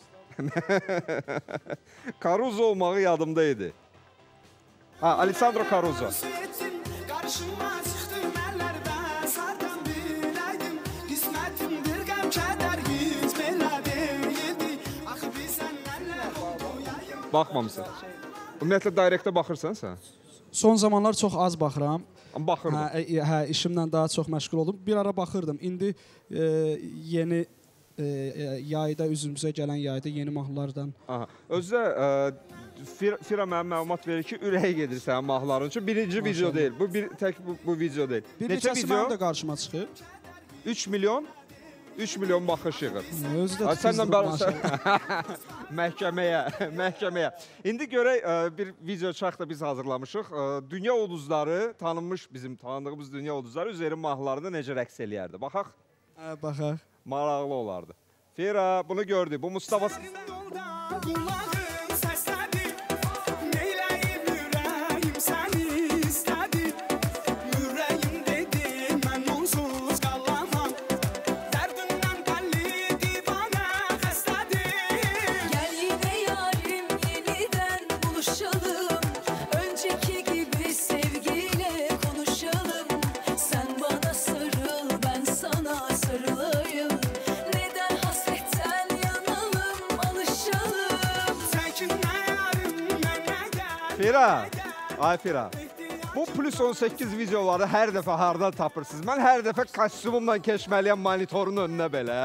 Caruso olmağı yadımda idi. Ha, Alessandro Caruso. Qarşıma çıxdım əllərdən, sardan biləydim, qismətimdir qəm kədər biz belə deyildi. Axı bizən əllər oldu yayım. Baxmamısan. Ümumiyyətlə direktə baxırsan sən? Son zamanlar çox az baxıram. Amma baxırdım. Hə, e, hə, işimlə daha çox məşğul oldum. Bir ara baxırdım. İndi e, yeni e, e, yayda üzümüzə gələn yayda yeni mahnılardan. Aha. Özdə ə, Fira, Fira mənə məlumat verir ki, ürəyə gedir sənin mahnıların üçün. Birinci Maşallah. video deyil. Bu bir tək bu, bu video deyil. Bir Neçə neçəsi video? mənim də qarşıma çıxıb. üç milyon üç milyon baxış yığır. Özü də Ay, səndən tüzdür, bəri maşallah. məhkəməyə, məhkəməyə. İndi görək ə, bir video çarx da biz hazırlamışıq. Ə, Dünya ulduzları, tanınmış bizim tanıdığımız dünya ulduzları Üzeyrin mahnılarında necə rəqs eləyərdi. Baxaq, Hə, baxaq. maraqlı olardı. Fira bunu gördü. Bu Mustafa Yolda qulağım səslədi, neyləyim ürəyim səni istədi. Ürəyim dedi, mən onsuz qalamam, dərdimdən dəlli divanə xəstədi. Gel yine yarim yeniden buluşalım. Önceki gibi sevgiyle konuşalım. Sen bana sarıl, ben sana sarılayım. Neden hasretten yanalım, alışalım. Çəkinmə yarim, mənə gəl. Fira. Ay Fira. Bu plus on səkkiz videoları hər dəfə hardan tapırsınız? Mən hər dəfə kostyumumla keçməliyəm monitorun önünə belə.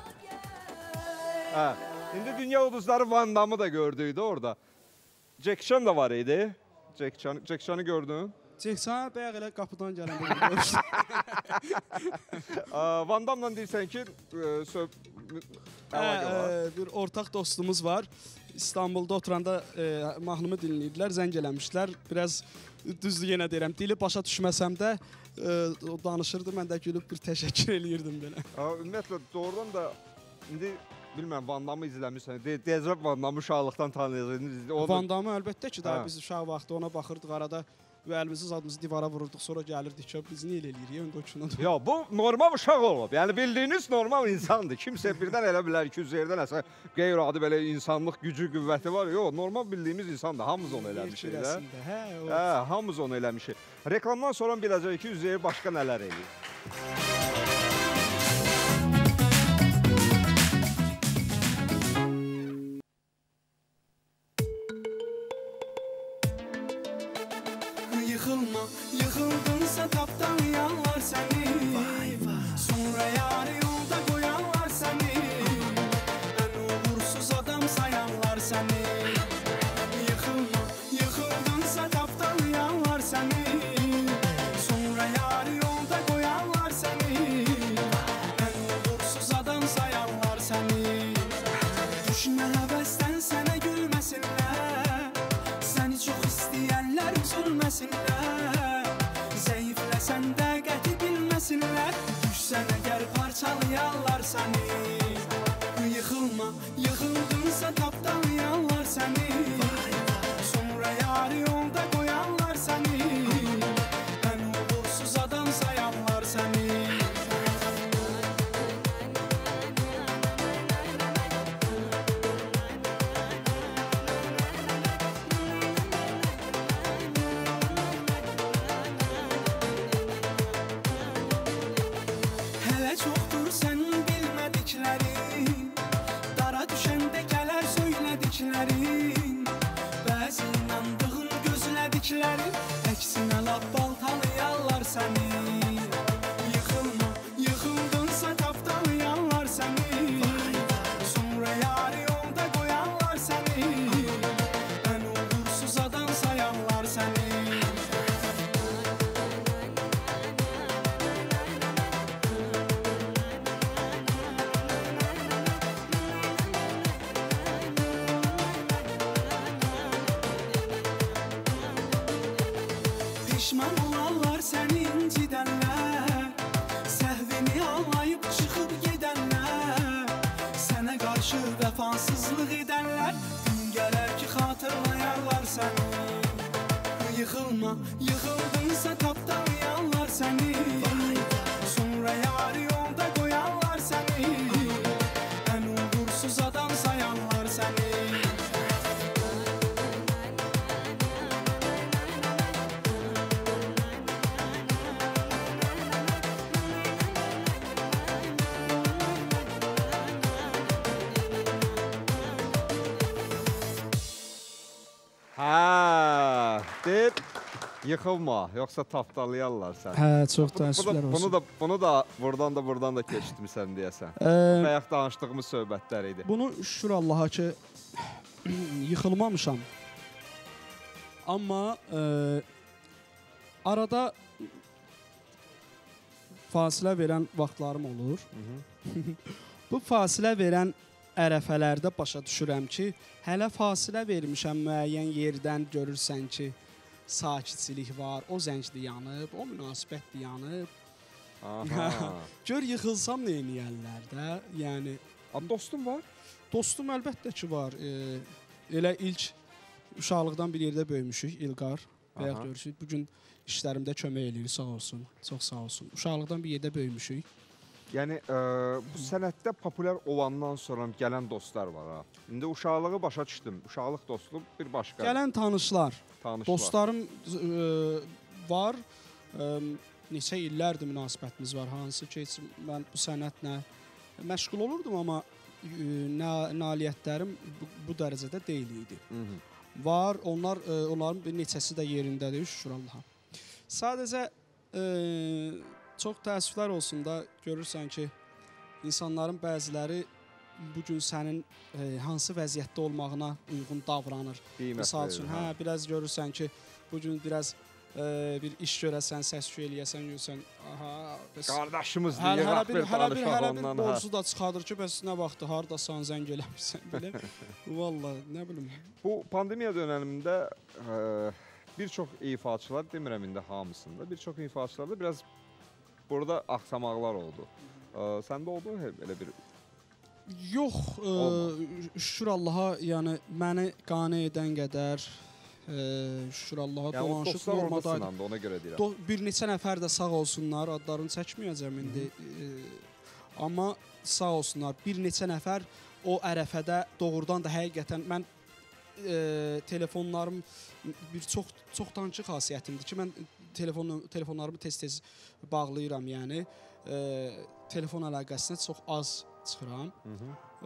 Hə. İndi Dünya Ulduzları Van Damme da gördüydü orada. Jack Chan da var idi. Jack Chan, Jack Chan'ı gördün? Jack Chan bayaq elə qapıdan gələndə görmüşdüm. Van Damme'la deyirsən ki, söz əlaqə var. Bir ortaq dostumuz var. İstanbulda oturanda e, mahnımı dinləyirlər, zəng eləmişlər. Biraz düzdür yenə deyirəm, dili başa düşməsəm də e, o danışırdı, mən də gülüb bir təşəkkür eləyirdim belə. Ümumiyyətlə, doğrudan da indi bilməm, Van Damme izləmirsən, deyəcək Van Damme uşaqlıqdan tanıyırdınız. Van Damme əlbəttə ki, daha biz uşaq vaxtı ona baxırdıq arada. Və əlimizi zadımızı divara vururduq, sonra gəlirdik ki, biz niyə elə eləyirik, öndə uçundan. Ya, bu normal uşaq olub. Yəni, bildiyiniz normal insandır. Kimsə birdən elə bilər ki, üzərdən əsə qeyri-adi belə insanlıq gücü, qüvvəti var. Yox, normal bildiyimiz insandır. Hamımız onu eləmişik. Hə, hə, hamımız onu eləmişik. Reklamdan sonra biləcək ki, üzəyi başqa nələr eləyir. Yıkılma, yıkıldınsa taptan yanlar seni. Sonra yarı yolda koyanlar seni. En uğursuz adam sayanlar seni. Yıkılma, yıkıldınsa taptan yanlar seni. Sonra yarı yolda koyanlar seni. En uğursuz adam sayanlar seni. Düşme hevesten sana gülmesinler. Seni çok isteyenler üzülmesinler. Zayıflasan da qəti bilməsinlər. Düşsən əgər parçalayarlar səni. Yıkılma, yıkıldınsa tapdalayanlar səni. Sonra yarı yolda koyanlar səni. En uğursuz adam sayanlar səni. Çoktur senin bilmediklerin. Dara düşende gələr söylədiklərin. Bəzi inandığın gözlədiklərin. Əksinə lap baltalayarlar səni. Yıkılma, yıkıldınsa tapdalayanlar səni. Sonra yarı yolda koyanlar səni. En uğursuz adam sayanlar səni. Pişman olarlar səni incidənlər. Səhvini anlayıb çıxıb gedənlər. Sənə qarşı vəfasızlıq edənlər. Gün gələr ki, xatırlayarlar səni. Yıkılma, yıkıldınsa tapdalayanlar səni. Sonra yarı yolda koyanlar səni. En uğursuz adam sayanlar səni. Hə, deyir, yıxılma, yoxsa tapdalayarlar səni. Hə, çox Bunu, təəssüflər bunu olsun. da, bunu da buradan da buradan da keçdimisən deyəsən. Ə, Bayaq danışdığımız söhbətlər idi. Bunu şükür Allaha ki, yıxılmamışam. Amma ə, arada fasilə verən vaxtlarım olur. Bu fasilə verən ərəfələrdə başa düşürəm ki, hələ fasilə vermişəm müəyyən yerdən görürsən ki, sakitçilik var, o zəngli yanıb, o münasibətli yanıb. Aha. Gör yıxılsam nə eləyərlər də, yəni Amma dostum var? dostum əlbəttə ki var. E, elə ilk uşaqlıqdan bir yerdə böyümüşük, İlqar. Bayaq görürsünüz, bugün işlərimdə kömək eləyir, sağ olsun, çox sağ olsun. Uşaqlıqdan bir yerdə böyümüşük. Yəni ə, bu sənətdə populyar olandan sonra gələn dostlar var ha. İndi uşaqlığı başa düşdüm. Uşaqlıq dostluq bir başqa. Gələn tanışlar, tanışlar. dostlarım ə, var. Ə, neçə illərdir münasibətimiz var. Hansı ki, mən bu sənətlə məşğul olurdum, amma ə, nailiyyətlərim bu, bu dərəcədə deyil idi. Hı -hı. Var, onlar ə, onların bir neçəsi də yerindədir, şükür Allaha. Sadəcə e, çox təəssüflər olsun da görürsən ki, insanların bəziləri bu gün sənin e, hansı vəziyyətdə olmağına uyğun davranır. Qiymət Misal üçün, verir, hə, hə. biraz görürsən ki, bu gün biraz e, bir iş görəsən, səs-küy eləyəsən, görürsən, aha, bəs Qardaşımız Hər, deyə hərə bax bir, bir hərə bir, danışaq hərə bir ondan. hə. borcu da çıxardır ki, bəs nə vaxtı, hardasan, zəng eləmirsən, belə. Vallahi, nə bilim. Bu pandemiya dönəmində ə, bir çox ifaçılar, demirəm indi hamısında, bir çox ifaçılarda biraz burada axsamaqlar oldu. Ə, səndə oldu mu elə bir? Yox, e, Olmadı. şükür Allaha, yəni məni qane edən qədər, e, şükür Allaha Yəni o dolanışıq dostlar orada normadaydı. sınandı, ona görə deyirəm. Do bir neçə nəfər də sağ olsunlar, adlarını çəkməyəcəm indi. E, amma sağ olsunlar, bir neçə nəfər o ərəfədə doğrudan da həqiqətən mən e, telefonlarım bir çox çoxdankı xasiyyətimdir ki, mən telefon telefonlarımı tez-tez bağlayıram, yəni e, telefon əlaqəsinə çox az çıxıram. Hı -hı. E,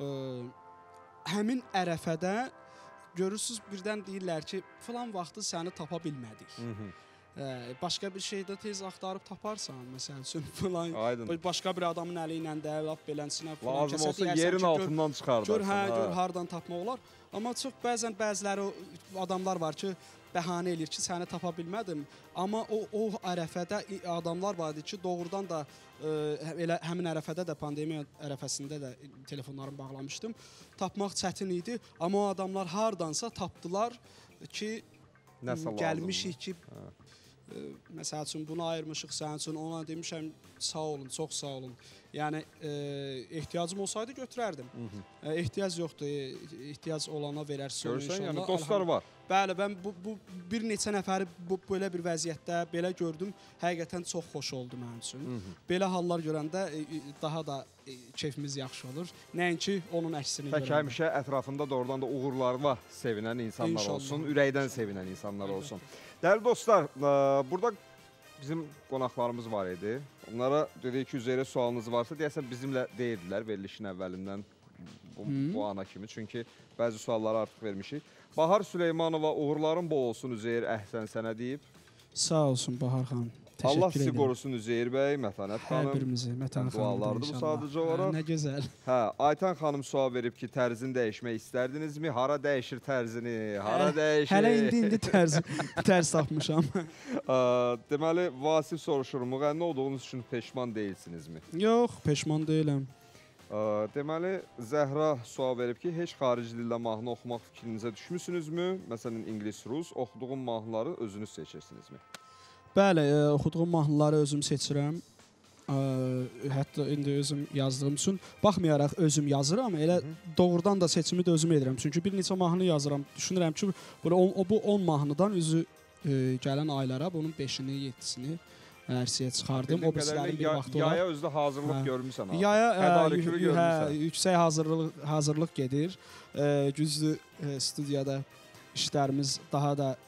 həmin ərəfədə görürsüz birdən deyirlər ki, filan vaxtı səni tapa bilmədik. Hı -hı. Ə, başqa bir şeydə tez axtarıb taparsan, məsələn üçün filan Aydın. başqa bir adamın əli ilə də lap beləsinə filan Lazım kəsə olsa deyərsən yerin ki, gör- altından çıxardarsan. Gör, hə, gör hə. hardan tapmaq olar. Amma çox bəzən bəziləri o adamlar var ki, bəhanə eləyir ki, səni tapa bilmədim. Amma o o ərəfədə i- adamlar var idi ki, doğrudan da e, elə həmin ərəfədə də pandemiya ərəfəsində də telefonlarımı bağlamışdım. Tapmaq çətin idi, amma o adamlar hardansa tapdılar ki, Nəsə gəlmişik ki, Hə. e, məsəl üçün bunu ayırmışıq sənin üçün, ona demişəm sağ olun, çox sağ olun. Yəni e, ehtiyacım olsaydı götürərdim. E, ehtiyac yoxdur, e, ehtiyac olana verərsən Görürsən, inşallah. yəni dostlar var. Bəli, mən bu, bu bir neçə nəfəri bu belə bir vəziyyətdə belə gördüm. Həqiqətən çox xoş oldu mənim üçün. Hı -hı. Belə hallar görəndə e, e, daha da e, keyfimiz yaxşı olur. Nəinki onun əksini Tək görəndə. həmişə ətrafında doğrudan da uğurlarla sevinən insanlar İnşallah. olsun, ürəkdən sevinən insanlar olsun. Dəyərli dostlar, ə, burada bizim qonaqlarımız var idi. Onlara dedik ki, üzərə sualınız varsa, deyəsən bizimlə deyildilər verilişin əvvəlindən bu, bu ana kimi. Çünki bəzi sualları artıq vermişik. Bahar Süleymanova uğurların bol olsun Üzeyir Əhsən sənə deyib. Sağ olsun Bahar xanım. Təşəkkür Allah sizi edirəm. qorusun Üzeyir bəy, Mətanət Hər xanım. birimizi, Mətən Yəni, xanım. dualardır bu sadəcə olaraq. Nə gözəl. Hə, Aytan xanım sual verib ki, tərzini dəyişmək istərdinizmi? Hara dəyişir tərzini? Hara dəyişir? Hələ indi indi tərz tərz tapmışam. Ə, deməli, Vasif soruşur, müğənni olduğunuz üçün peşman deyilsinizmi? Yox, peşman deyiləm. Ə, deməli, Zəhra sual verib ki, heç xarici dildə mahnı oxumaq fikrinizə düşmüsünüzmü? Məsələn, ingilis, rus, oxuduğum mahnıları özünüz seçirsinizmi? Bəli, e, oxuduğum mahnıları özüm seçirəm. E, hətta indi özüm yazdığım üçün baxmayaraq özüm yazıram, elə doğrudan da seçimi də özüm edirəm. Çünki bir neçə mahnı yazıram. Düşünürəm ki, belə on, o bu on mahnıdan üzü e, gələn aylara bunun beşini, yeddisini ərsəyə çıxardım. O birislərin bir vaxtı olar. Yaya özdə hazırlıq Hə. görmüsən abi. Yaya ə, Tədarükünü yü- hə, görmüsən. yüksək hazırlıq hazırlıq gedir. E, güclü e, studiyada işlərimiz daha da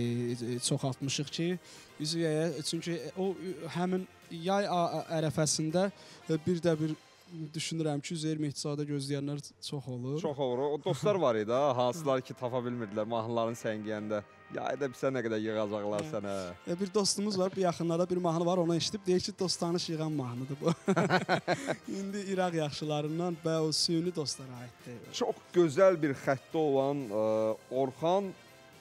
e, çoxaltmışıq ki, üzüyə çünki o həmin yay a- ərəfəsində e, bir də bir düşünürəm ki, Üzeyir Mehdizadə gözləyənlər çox olur. Çox olur. O dostlar var idi ha, hansılar ki, tapa bilmirdilər mahnıların səngiyəndə. Yayda bilsə nə qədər yığacaqlar Hə. sənə. E, bir dostumuz var, bir yaxınlarda bir mahnı var, onu eşidib deyir ki, dostanış yığan mahnıdır bu. İndi İraq yaxşılarından və o süni dostlara aiddir. Çox gözəl bir xəttdə olan ə, Orxan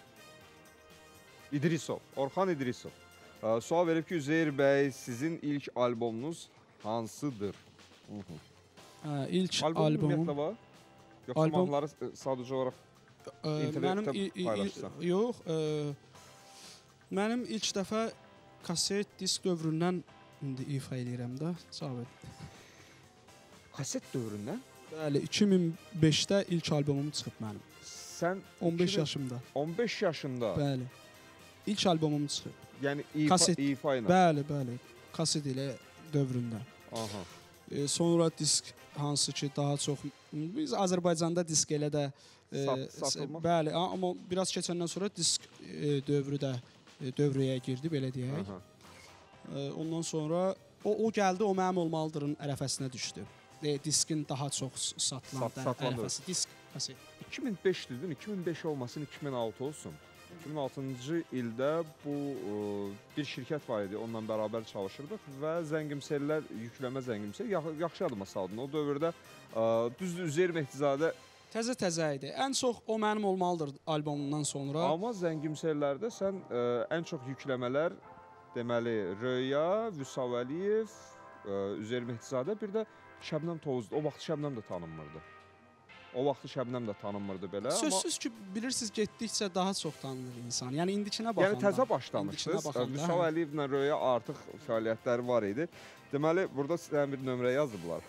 İdrisov. Orxan İdrisov. Ə, sual verib ki, Üzeyir bəy, sizin ilk albomunuz hansıdır? Hı -hı. Hə, ilk Albom albomum ümumiyyətlə var? Yoxsa Albom- mahnıları ə, sadəcə olaraq Ə, İnternetdə mənim i- i- paylaşsan. i- yox, ə, mənim ilk dəfə kaset disk dövründən indi ifa eləyirəm də, Cavit. kaset dövründən Bəli, iki min beşdə ilk albomum çıxıb mənim. sən on beş iki min yaşımda. on beş yaşında, Bəli. İlk albomum çıxıb. yəni ifa, Kaset. ifa ilə. Bəli, bəli. Kaset ilə dövründə. Aha. E, sonra disk hansı ki daha çox biz Azərbaycanda disk elə də e, Sat- satılmaq. bəli, a- amma biraz keçəndən sonra disk e, dövrü də e, dövrəyə girdi belə deyək. Aha. E, ondan sonra o o gəldi, o mənim olmalıdırın ərəfəsinə düşdü. E, diskin daha çox satılan Sat- satılan ərəfəsi disk kaset. iki min beş dedin, iki min beş olmasın, iki min altı olsun. iki min altıncı ildə bu ə, bir şirkət var idi, onunla bərabər çalışırdıq və Zəngimsellər, yükləmə Zəngimsel yax yaxşı adıma saldın. O dövrdə ə, düzdür Üzeyir Mehdizadə, Təzə-təzə idi. Ən çox o mənim olmalıdır albomumdan sonra. amma Zəngimsellərdə sən ə, ən çox yükləmələr deməli Röya, Vüsal Əliyev, ə, Üzeyir Mehdizadə, bir də Şəbnəm Tovuzdu. O vaxt Şəbnəm də tanınmırdı. O vaxtı Şəbnəm də tanınmırdı belə. Sözsüz ki, bilirsiniz, getdikcə daha çox tanınır insan. Yəni indikinə baxanda. Yəni təzə başlamışdınız. İndikine baxanda, Vüsal hə. Əliyevlə Röya artıq fəaliyyətləri var idi. Deməli, burada sizdən bir nömrə yazıblar.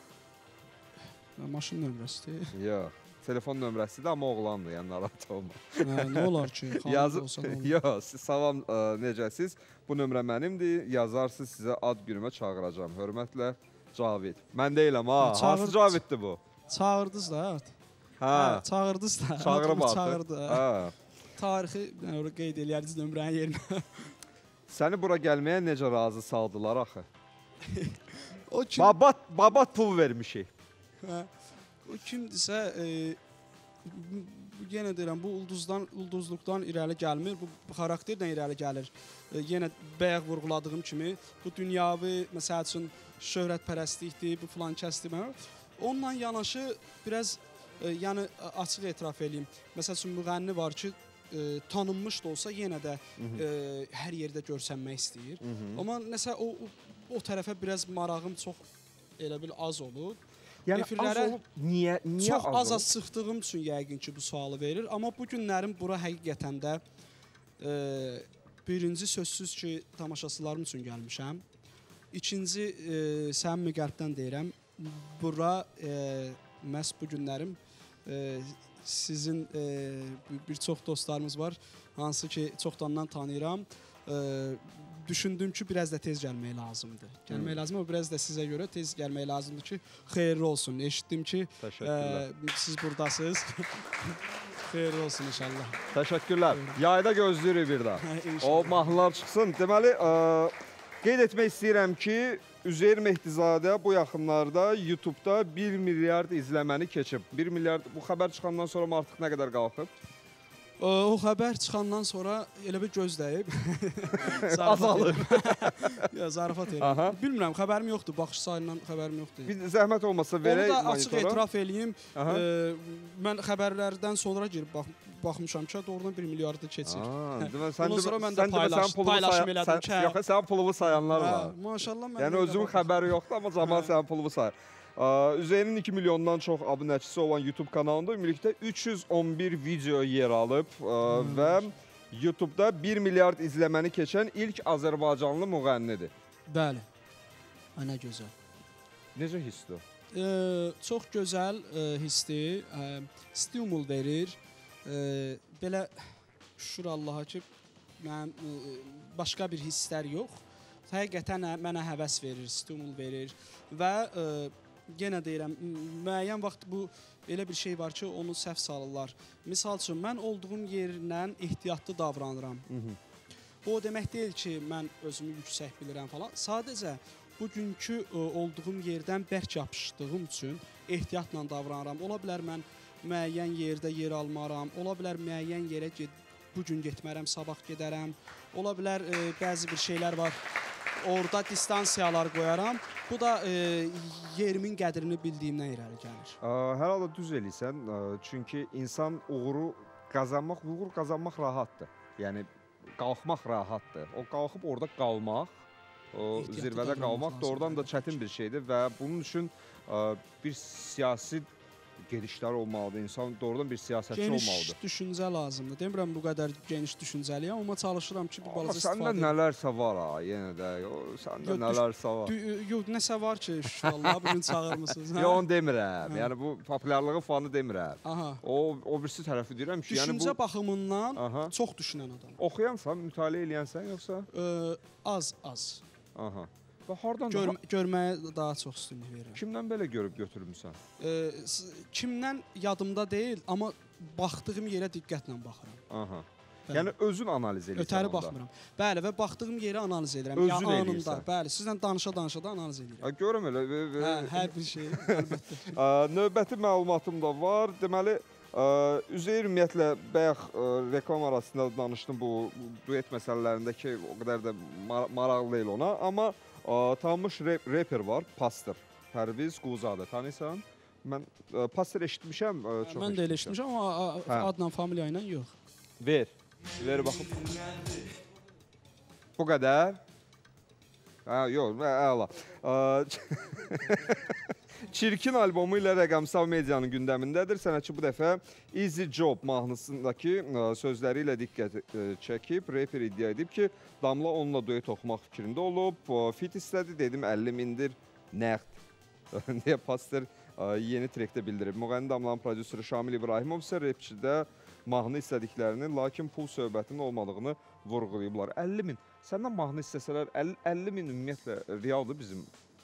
Maşın nömrəsidir. Yox, telefon nömrəsidir, amma oğlandır, yəni narahat olma. Hə, nə olar ki? xanım Yazıb, olsa da olur. yox, siz salam, ə, necəsiz? Bu nömrə mənimdir, yazarsınız, sizə ad günümə çağıracağam. Hörmətlə Cavid. Mən deyiləm ha, Ha, çağır- hansı Caviddir bu? Çağırdınız da artıq. Hə, Hə, çağırdınız da. çağırıb artıq. Çağırdı. Hə. Tarixi yəni ora qeyd eləyərdiniz nömrənin yerinə. Səni bura gəlməyə necə razı saldılar axı? O kim? Babat, babat pul vermişik. Hə, o kimdirsə, e, bu- bu yenə deyirəm, bu ulduzdan, ulduzluqdan irəli gəlmir, bu xarakterlə irəli gəlir. E, yenə bayaq vurğuladığım kimi, bu dünyavi, məsəl üçün, şöhrətpərəstlikdir, bu filan kəsdir. Mən onunla yanaşı biraz, e, yəni açıq etiraf eləyim. Məsəl üçün, müğənni var ki, e, tanınmış da olsa yenə də e, hər yerdə görsənmək istəyir. Amma nəsə o, o, o tərəfə biraz marağım çox elə bil az olub. Yəni Efirlərə az olub, niyə, niyə Çox az az-az olub? sıxdığım üçün yəqin ki, bu sualı verir. Amma bu günlərim bura həqiqətən də e, birinci sözsüz ki, tamaşaçılarım üçün gəlmişəm. İkinci, e, səmimi qəlbdən deyirəm, bura e, məhz bu günlərim e, sizin e, bir- bir çox dostlarımız var, hansı ki, çoxdandan tanıyıram. E, düşündüm ki, biraz da tez gəlmək lazımdır. Gəlmək lazımdır, amma biraz da sizə görə tez gəlmək lazımdır ki, xeyirli olsun. Eşitdim ki, Təşəkkürlər. e, siz buradasınız. Xeyirli olsun inşallah. Təşəkkürlər. Yayda gözləyirik bir daha. İnşallah. O mahnılar çıxsın. Deməli, ə, qeyd etmək istəyirəm ki, Üzeyir Mehdizadə bu yaxınlarda YouTube-da bir milyard izləməni keçib. bir milyard bu xəbər çıxandan sonra mı artıq nə qədər qalxıb? O, o xəbər çıxandan sonra elə bir gözləyib. Azalır. Ya zarafat Aha. edirəm. Bilmirəm, xəbərim yoxdur. Baxış sayından xəbərim yoxdur. Bir zəhmət olmasa Onu verək da açıq monitora. etiraf eləyim. Aha. E, mən xəbərlərdən sonra girib bax, baxmışam ki, doğrudan bir milyardı keçir. Aa, deməli, sən Ondan demə- sonra mən də sən demə, paylaş- sənin pulunu paylaşım say- elədim sən- ki, hə. Yox, sənin pulunu sayanlar Hə, var. maşallah mən. Yəni özümün xəbəri yoxdur, amma zaman sənin pulunu sayır. Ə, Üzeyrin iki milyondan çox abunəçisi olan YouTube kanalında ümumilikdə üç yüz on bir video yer alıb ə, və YouTube-da bir milyard izləməni keçən ilk Azərbaycanlı müğənnidir. Bəli. Ay, nə gözəl. Necə hissdir o? E, çox gözəl e, hissdir, e, stimul verir. E, belə şükür Allaha ki, mənim e, başqa bir hisslər yox. Həqiqətən ə- mənə həvəs verir, stimul verir və e, yenə deyirəm, m- müəyyən vaxt bu elə bir şey var ki, onu səhv salırlar. Misal üçün, mən olduğum yerdən ehtiyatlı davranıram. Bu o demək deyil ki, mən özümü yüksək bilirəm falan. Sadəcə bugünkü ə, olduğum yerdən bərk yapışdığım üçün ehtiyatla davranıram. Ola bilər mən müəyyən yerdə yer almaram, ola bilər müəyyən yerə ged bu gün getmərəm, sabah gedərəm. Ola bilər ə, bəzi bir şeylər var. Orada distansiyalar qoyaram. Bu da ə, yerimin qədrini bildiyimdən irəli gəlir. Ə, Hər halda düz eləyirsən, ə, çünki insan uğuru qazanmaq, uğur qazanmaq rahatdır. Yəni qalxmaq rahatdır. O qalxıb orada qalmaq, o Ehtiyatlı zirvədə davranmaq qalmaq lazımdır. doğrudan da çətin bir şeydir və bunun üçün ə, bir siyasi gedişlər olmalıdır. İnsan doğrudan bir siyasətçi Geniş olmalıdır. düşüncə lazımdır. Demirəm bu qədər geniş düşüncəliyəm, amma çalışıram ki, bir Amma balaca səndə istifadə edim. nələrsə var ha, yenə də. O, səndə Yox, düş- nələrsə var. Dü- Yox, nəsə var ki, şükür Allah, bugün çağırmısınız. hə? Yox, onu demirəm. Hə. Yəni bu populyarlığı fanı demirəm. Aha. O o birisi tərəfi deyirəm ki, yəni Düşüncə bu baxımından Aha. çox düşünən adam. oxuyansan, mütaliə eləyənsən yoxsa? Ə, az az. Aha. Və hardan Gör, görməyə daha çox üstünlük verirəm. kimdən belə görüb götürmüsən? Ə, s- kimdən yadımda deyil, amma baxdığım yerə diqqətlə baxıram. Aha. Bəli. Yəni özün analiz edirsən. Ötəri onda. baxmıram. Bəli, və baxdığım yerə analiz edirəm. Özün ya anında. eləyirsən. Bəli, sizlə danışa-danışa da analiz Ha, edirəm. görürəm elə. və- və- Hə, hər bir şey əlbəttə. Ə, Növbəti məlumatım da var. Deməli, Üzeyir ümumiyyətlə, bayaq reklam arasında danışdım bu duet məsələlərində ki, o qədər də maraqlı deyil ona. Amma tanınmış reper var, Pastor. Pərviz Quzadə, tanıysan? Mən Pastor eşitmişəm, çox eşitmişəm. Mən də elə eşitmişəm, amma adla, familiya ilə yox. Ver, ver baxım. Bu qədər. Hə, yox, əla. Çirkin albomu ilə rəqəmsal medianın gündəmindədir. Sənətçi bu dəfə Easy Job mahnısındakı sözləri ilə diqqət çəkib. Reper iddia edib ki, Damla onunla duet oxumaq fikrində olub. Fit istədi, dedim əlli mindir, nəqd. Deyə Pastor yeni trekdə bildirib. Müğənni Damlanın prodüseri Şamil İbrahimov isə repçidə mahnı istədiklərini, lakin pul söhbətinin olmadığını vurğulayıblar. əlli min. Səndən mahnı istəsələr, əlli min ümumiyyətlə realdır bizim.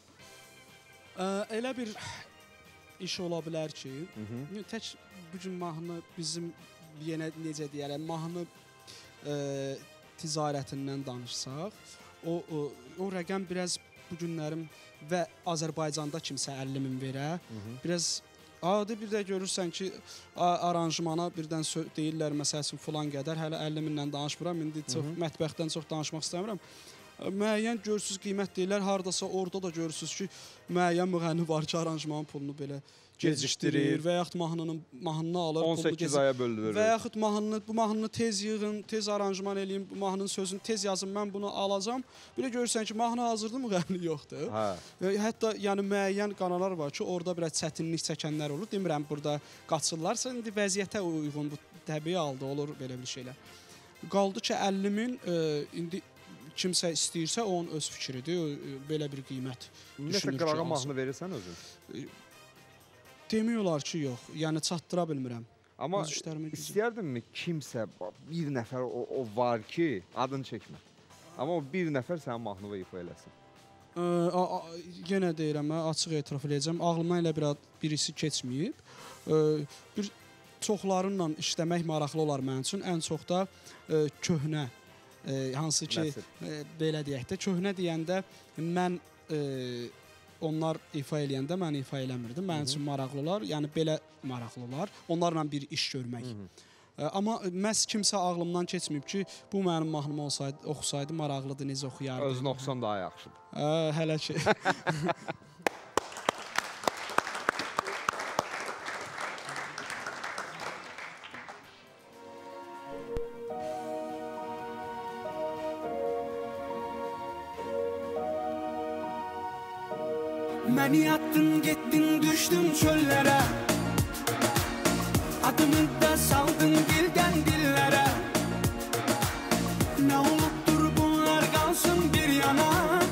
Elə bir iş ola bilər ki, tək bugün mahnı bizim yenə necə deyərəm, mahnı ticarətindən danışsaq, o rəqəm biraz bu günlərim və Azərbaycanda kimsə əlli min verə, biraz adi bir də görürsən ki, aranjmana birdən deyirlər, məsəl üçün filan qədər, hələ əlli minlə danışmıram, indi mətbəxdən çox danışmaq istəmirəm. Müəyyən görürsünüz, qiymət deyirlər, haradasa orada da görürsünüz ki, müəyyən müğənni var ki, aranjmanın pulunu belə gecikdirir və yaxud mahnını alır, on səkkiz aya böldürür. Və yaxud bu mahnını tez yığın, tez aranjman eləyim, bu mahnının sözünü tez yazın, mən bunu alacam. Belə görürsən ki, mahnı hazırdır, müğənni yoxdur. Hətta yəni müəyyən qanalar var ki, orada biraz çətinlik çəkənlər olur. Demirəm, burada qaçırlarsa, indi vəziyyətə uyğun, bu təbii halda olur belə bir şeylər. Qaldı ki, əlli min, indi kimsə istəyirsə, onun öz fikridir, belə bir qiymət düşünür ki, qırağa mahnı verirsən özün? Demək olar ki, yox, yəni çatdıra bilmirəm. Amma istəyərdinmi kimsə, bir nəfər o var ki, adını çəkmə. Amma o bir nəfər sənin mahnını ifa eləsin. Yenə deyirəm, açıq etiraf edəcəm, ağlımdan elə birisi keçməyib. Bir çoxlarınla işləmək maraqlı olar mənim üçün, ən çox da köhnə. Hansı ki, belə deyək də, köhnə deyəndə mən onlar ifa eləyəndə mən ifa eləmirdim. Mənim üçün maraqlılar, yəni belə maraqlılar, onlarla bir iş görmək. Amma məhz kimsə ağlımdan keçməyib ki, bu mənim mahnım olsaydı, oxusaydı maraqlıdır, necə oxuyardı. Özünü oxusan daha yaxşıdır. Hələ ki. Məni attın, getdin, düşdün çöllərə. Adımı da saldın dildən dillərə. Nə olubdur bunlar qalsın bir yana.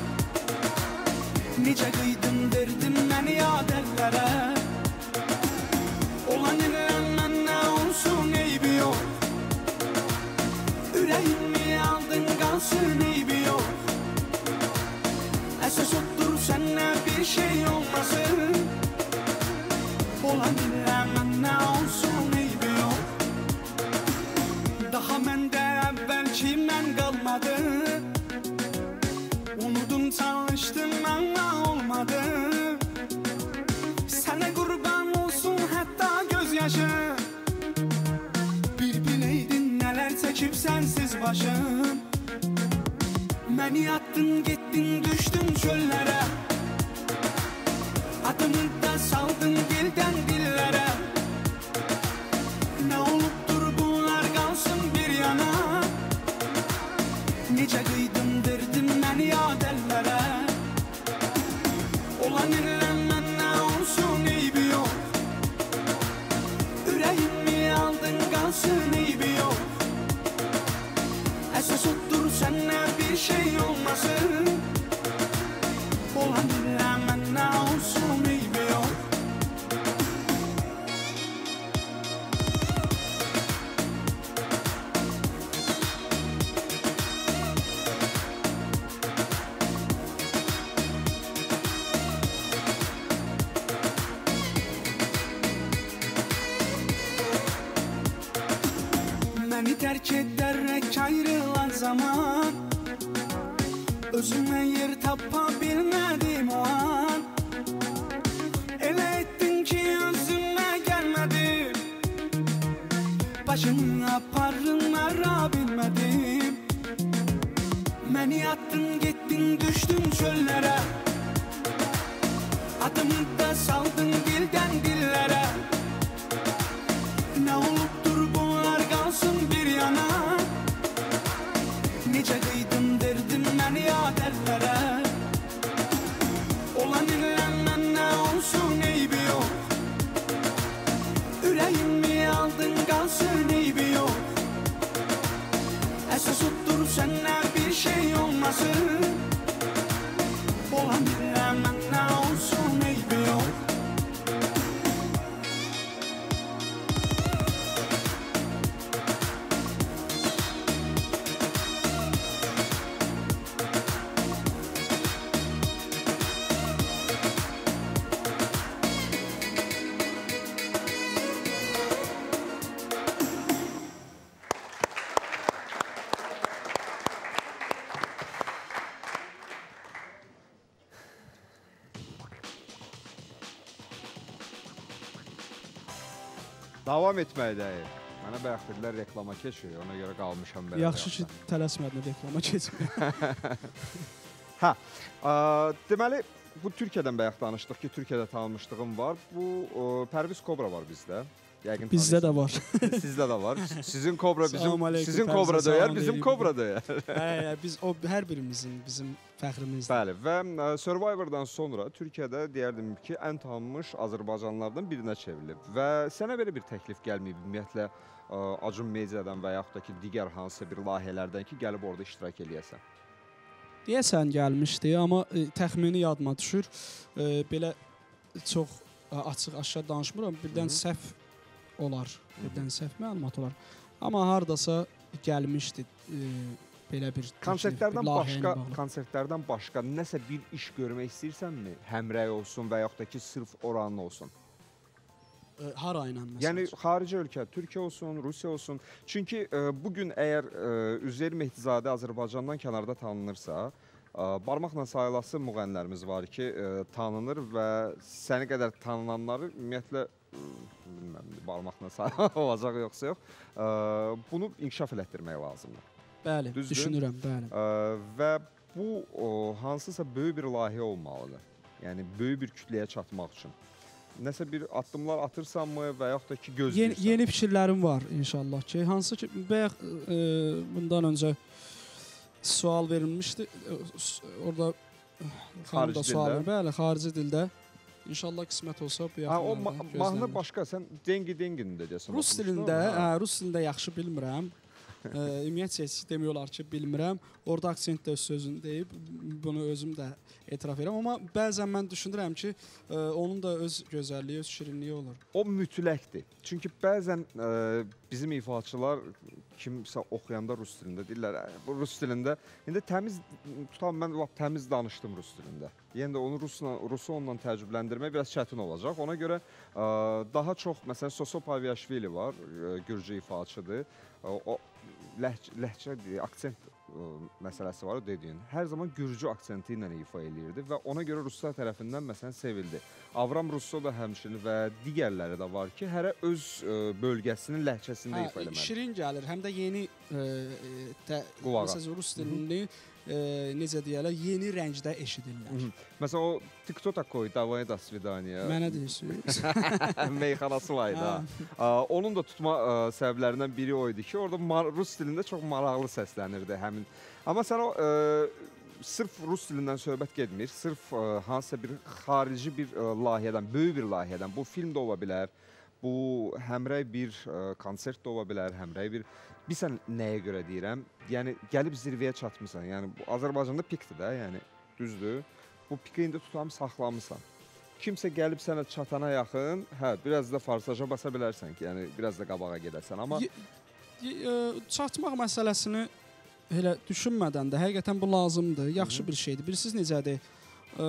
Necə qıydın, verdin məni yad əllərə. Olan ilə mənə olsun eybi yox. Ürəyimi aldın, qalsın eybi yox. Əsas otur sənə bir şey olmasın. Olan ilə mənə olsun eybi yox. Daha məndə əvvəlki mən qalmadı. Unudum çalışdım amma olmadı. Sənə qurban olsun hətta göz yaşı. Bir biləydin nələr çəkib sənsiz başım. Məni attın, getdin, düşdün çöllərə. Adımı da saldın dildən dillərə. Nə olubdur bunlar qalsın bir yana. Necə qıydın, verdin məni yad əllərə. Olan ilə mənə olsun eybi yox. Ürəyimi aldın, qalsın eybi yox. Əsas otur sənə bir şey olmasın. Olan ilə mənə olsun eybi yox. Məni tərk edərək ayrılan zaman. Özümə yer tapa bilmədim o an. Elə etdin ki özümə gəlmədim. Adımı da saldın dilden dillere. Ne olupdur bunlar kalsın bir yana. Nece kıydım derdim ben ya dertlere. Olan illenmen ne olsun eybi yok. Yüreğimi aldın kalsın eybi yok. Esas tuttur senden bir şey olmasın. Olan illenmen ne olsun eybi yok. Davam etməkdəyik. Mənə bayaq dedilər reklama keçiyor, ona görə qalmışam belə. Yaxşı ki, tələsmədin reklama keçmə. Hə, ə, deməli, bu Türkiyədən bayaq danışdıq ki, Türkiyədə tanınmışlığım var. Bu ə, Pərviz Kobra var bizdə. Yəqin Bizdə də var. Sizdə də var. Sizin Kobra bizim, Salam aleyküm, sizin Pərvizə Kobra döyər, salam bizim deyirəm. Kobra döyər. Hə, hə, biz o hər birimizin bizim fəxrimizdir. Bəli, və ə, Survivor'dan sonra Türkiyədə deyərdim ki, ən tanınmış Azərbaycanlılardan birinə çevrilib və sənə belə bir təklif gəlməyib ümumiyyətlə ə, Acun Mediadan və yaxud da ki, digər hansısa bir layihələrdən ki, gəlib orada iştirak eləyəsən. Deyəsən gəlmişdi, amma e, təxmini yadıma düşür. E, belə çox e, açıq aşağı danışmıram. Birdən səhv olar, birdən səhv məlumat olar. Amma hardasa gəlmişdi e, belə bir Konsertlərdən bir başqa, bağlı. konsertlərdən başqa nəsə bir iş görmək istəyirsənmi? Həmrəy olsun və yaxud da ki, sırf oranın olsun. E, hara ilə məsələn? Yəni xarici ölkə, Türkiyə olsun, Rusiya olsun. Çünki e, bu gün əgər e, Üzeyir Mehdizadə Azərbaycandan kənarda tanınırsa, e, barmaqla sayılası müğənnilərimiz var ki, e, tanınır və səni qədər tanınanları ümumiyyətlə e, bilməm, barmaqla sayılası olacaq yoxsa yox, e, bunu inkişaf elətdirmək lazımdır. Bəli, Düzdür? düşünürəm, bəli. E, və bu o, hansısa böyük bir layihə olmalıdır. Yəni böyük bir kütləyə çatmaq üçün. Nəsə bir addımlar atırsanmı və yaxud da ki gözləyirsən? Yeni, yeni fikirlərim var inşallah ki. Hansı ki, bayaq e, bundan öncə sual verilmişdi. E, orada xanım da sual verir. Bəli, xarici dildə. İnşallah qismət olsa bu Ha, o yaxınlarda ma mahnı başqa, sən dengi dengini də desən. Rus dilində, hə, rus dilində yaxşı bilmirəm. e, ümumiyyətcə demək olar ki, bilmirəm. Orada aksent də öz sözünü deyib, bunu özüm də etiraf edirəm. Amma bəzən mən düşünürəm ki, e, onun da öz gözəlliyi, öz şirinliyi olur. O mütləqdir. Çünki bəzən ə, bizim ifaçılar kimsə oxuyanda rus dilində deyirlər, "Ə, bu rus dilində indi təmiz tutam mən lap təmiz danışdım rus dilində." Yəni də onu rusla rusu onunla təəccübləndirmək biraz çətin olacaq. Ona görə ə, daha çox məsələn Soso Paviashvili var, ə, gürcü ifaçıdır. O, o ləhcə, ləhcə aksent ə, məsələsi var o dediyin. Hər zaman gürcü aksenti ilə ifa eləyirdi və ona görə ruslar tərəfindən məsələn sevildi. Avram Russo da həmçinin və digərləri də var ki, hərə öz ə, bölgəsinin ləhcəsində ifa Hə, eləməlidir. şirin gəlir, həm də yeni e, tə, Qulağa. məsələn rus dilini e, necə deyirlər, yeni rəngdə eşidirlər. Məsələn o "Кто такой? Давай до свидания." Mənə deyirsiniz. Meyxanası var idi. ha. Aa, onun da tutma ə, səbəblərindən biri o idi ki, orada mar rus dilində çox maraqlı səslənirdi həmin. Amma sən o ə, sırf rus dilindən söhbət getmir. Sırf ə, hansısa bir xarici bir ə, layihədən, böyük bir layihədən, bu film də ola bilər, bu həmrəy bir ə, konsert də ola bilər, həmrəy bir bilirsən nəyə görə deyirəm? Yəni gəlib zirvəyə çatmısan. Yəni bu Azərbaycanda pikdir də, yəni düzdür. Bu piki indi tutam saxlamısan. Kimsə gəlib sənə çatana yaxın, hə, biraz da farsaja basa bilərsən ki, yəni biraz da qabağa gedəsən, amma Y e, çatmaq məsələsini elə düşünmədən də həqiqətən bu lazımdır. Yaxşı Hı -hı. bir şeydir. Bilirsiniz necədir? E,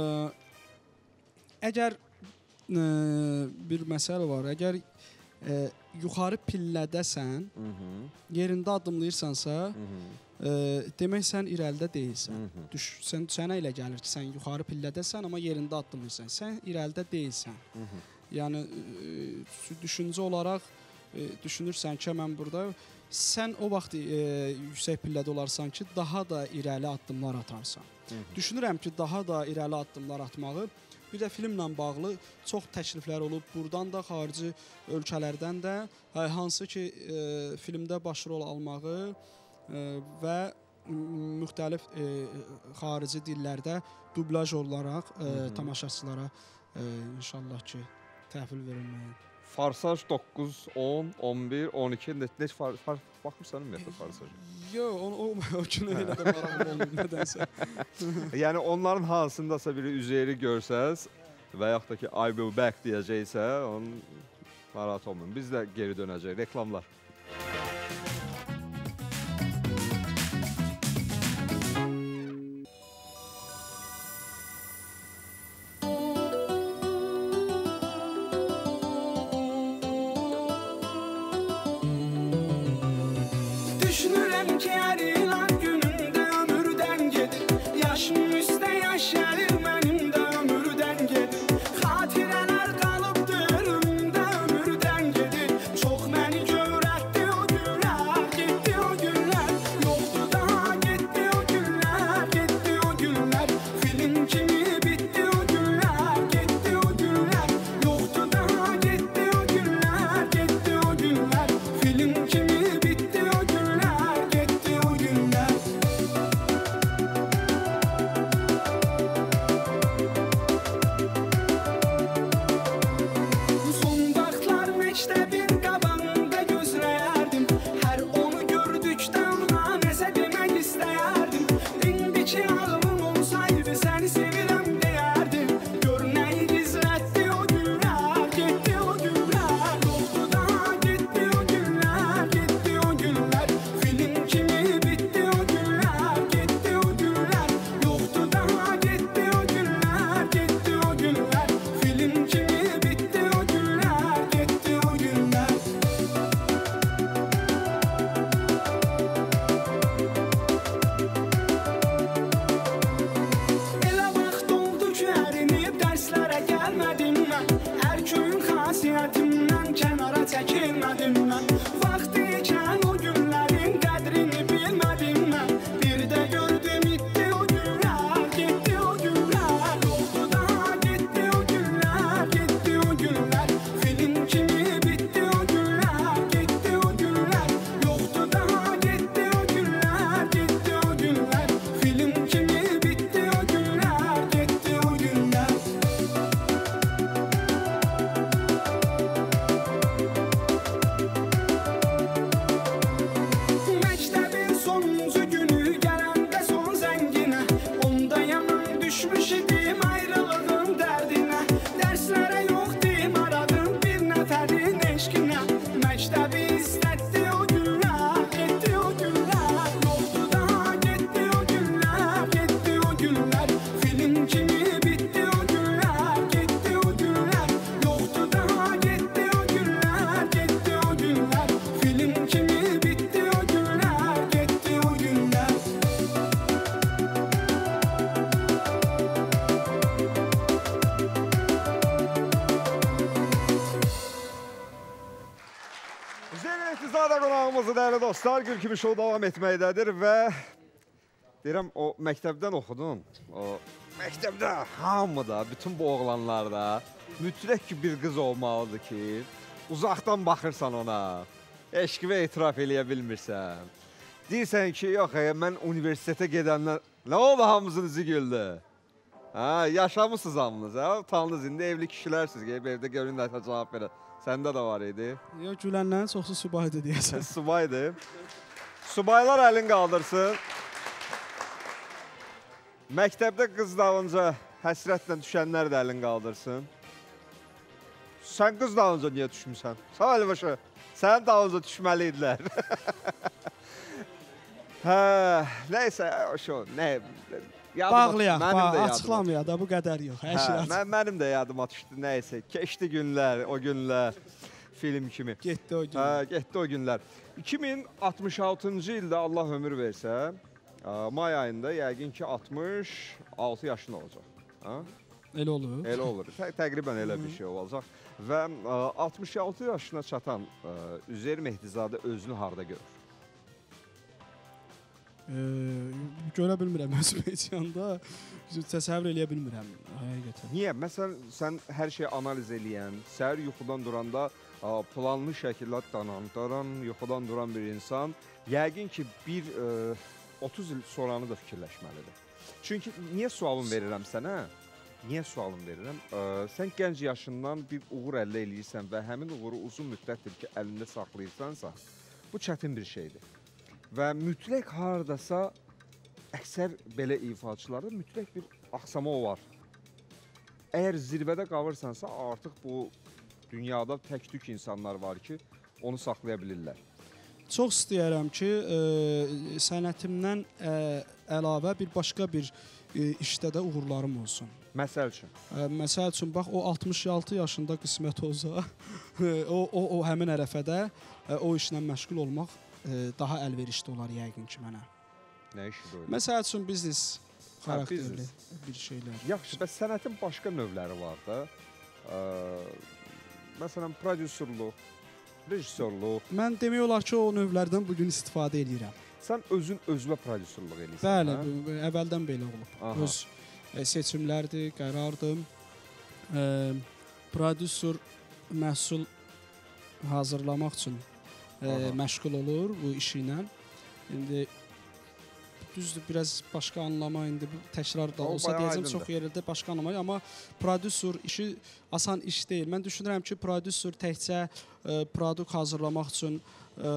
əgər e, bir məsələ var. Əgər e, yuxarı pillədəsən, Hı -hı. yerində addımlayırsansa, Hı -hı. e, demək sən irəlidə deyilsən. Hı -hı. Düş, sən sənə elə gəlir ki, sən yuxarı pillədəsən, amma yerində addımlayırsan. Sən irəlidə deyilsən. Hı -hı. Yəni e, düşüncə olaraq e, düşünürsən ki, mən burada sən o vaxt e, yüksək pillədə olarsan ki, daha da irəli addımlar atarsan. Hı -hı. Düşünürəm ki, daha da irəli addımlar atmağı Bir də filmlə bağlı çox təkliflər olub. Burdan da, xarici ölkələrdən də, hansı ki, e, filmdə başrol almağı e, və müxtəlif e, xarici dillərdə dublaj olaraq e, tamaşaçılara e, inşallah ki, təhvil verilməyi. Farsaj doqquz, on, on bir, on iki, neç far, far, baxmırsan ümumiyyətlə Farsaja? Yox, o, o, o gün elə də maraqlı oldu, nədənsə. Yəni onların hansındasa biri Üzeyri görsəz və yaxud da ki I will back deyəcəksə, onun narahat olmayın. Biz də geri dönəcək. Reklamlar. Düşünürəm ki, hər ilan günümdə ömürdən gedir. Yaşım üstə yaş gəlir, mənim də ömürdən gedir. Xatirələr qalıbdır ömrümdə ömürdən gedir. Çox məni görətdi o günlər, getdi o günlər. Yoxdur daha getdi o günlər, getdi o günlər. Film kimi bitdi o günlər, getdi o günlər. Yoxdur daha getdi o günlər, getdi o günlər. Film kimi bitdi o günlər, getdi o günlər. Son vaxtlar məktəbin qabağında gözləyərdim. Hər onu gördükdə ona nəsə demək istəyərdim. İndiki ağlım olsaydı səni sevirəm deyərdim. Gör nəyi gizlətdi o günlər, getdi o günlər. Yoxdur daha getdi o günlər, getdi o günlər. Film kimi bitdi o günlər, getdi o günlər. Yoxdur daha getdi o günlər, getdi o günlər. Film kimi bitdi o günlər, getdi o günlər. Elə vaxt oldu ki, ərinib dərslərə gəlmədim mən. Hər köyün xasiyyətimdən kənara çəkilmədim mən. Vaxtı ikən o günlərin qədrini bilmədim mən. Bir də gördüm itdi o günlər, getdi o günlər. Yoxdur daha getdi o günlər, getdi o günlər. Film kimi bitdi o günlər, getdi o günlər. Yoxdur daha getdi o günlər, getdi o günlər. Film kimi bitdi o günlər, getdi o günlər. Məktəbin sonuncu günü gələndə son zənginə. Onda yaman düşmüş idim ayrılığın dərdinə. Dərslərə yoxdur aradım bir nəfərin eşqinə. Məktəbi istətdi o günlər, getdi o günlər. Yoxdur daha getdi o günlər, getdi o günlər. Film kimi bitdi o günlər, getdi o günlər. Yoxdur daha getdi o günlər, getdi o günlər. Film kimi bitdi o günlər, getdi o günlər. Üzeyir Ehtizadə qonağımızı dəyərli dostlar, Gül kimi şou davam etməkdədir və deyirəm o məktəbdən oxudun. O məktəbdə hamıda, bütün bu oğlanlarda mütləq ki bir qız olmalıdır ki, uzaqdan baxırsan ona, eşqivə etiraf eləyə bilmirsən. Deyirsən ki, yox, e, mən universitetə gedəndən nə oldu hamımızın üzü güldü? Hə, yaşamısınız hamınız, hə? Utanınız, indi evli kişilərsiniz, gəlib evdə görün nəsə cavab verə. Səndə də var idi. Yox, gülənlərin çoxsu subaydı deyəsən. Subaydı. Subaylar əlin qaldırsın. Məktəbdə qız dalınca həsrətlə düşənlər də əlin qaldırsın. Sən qız dalınca niyə düşmüsən? Sağ əli başı, sənin dalınca düşməliydilər. Hə, nəysə, o şu, nə... Bağlayaq, açıqlamayaq da, bu qədər yox. Hər şey Hə, açıq. mən, mənim də yadıma düşdü, nəysə, keçdi günlər, o günlər, film kimi. Getdi o gün. Hə, getdi o günlər. iki min altmış altıncı ildə Allah ömür versə, ə, may ayında yəqin ki altmış altı yaşın olacaq. Ha? Elə olur. Elə olur. Tə təqribən elə bir şey olacaq. Və ə, altmış altı yaşına çatan ə, Üzeyir Mehdizadə özünü harda görür? E, görə bilmirəm özüm heç yanda. Təsəvvür eləyə bilmirəm həqiqətən. Niyə? Məsələn, sən hər şeyi analiz eləyən, səhər yuxudan duranda a, planlı şəkildə danan, daran, yuxudan duran bir insan yəqin ki, bir e, otuz il sonranı da fikirləşməlidir. Çünki niyə sualım verirəm sənə? Niyə sualım verirəm? E, sən gənc yaşından bir uğur əldə eləyirsən və həmin uğuru uzun müddətdir ki, əlində saxlayırsansa, bu çətin bir şeydir. Və mütləq hardasa əksər belə ifaçılarda mütləq bir axsama var. Əgər zirvədə qalırsansa, artıq bu dünyada tək-tük insanlar var ki, onu saxlaya bilirlər. Çox istəyərəm ki, e, sənətimdən e, əlavə bir başqa bir e, işdə də uğurlarım olsun. Məsəl üçün. E, məsəl üçün, bax, o altmış altı yaşında qismət olsa, o, o, o həmin ərəfədə e, o işlə məşğul olmaq e, daha əlverişli olar yəqin ki mənə. Nə işidir o? Məsəl üçün, biznes xarakterli biznes. bir şeylər. Yaxşı, bəs sənətin başqa növləri var da. Ə, məsələn, prodüserluq, rejissorluq. Mən demək olar ki, o növlərdən bugün istifadə edirəm. Sən özün özünə prodüserluq eləyirsən. Bəli, hə? bu- əvvəldən belə olub. Aha. Öz e, seçimlərdir, qərardır. E, prodüser məhsul hazırlamaq üçün e, Aha. məşğul olur bu işi ilə. İndi düzdür, biraz başqa anlama, indi bu təkrar da O olsa bayağı deyəcəm, aydındır. çox yerdə başqa anlama, amma prodüser işi asan iş deyil. Mən düşünürəm ki, prodüser təkcə e, produkt hazırlamaq üçün e,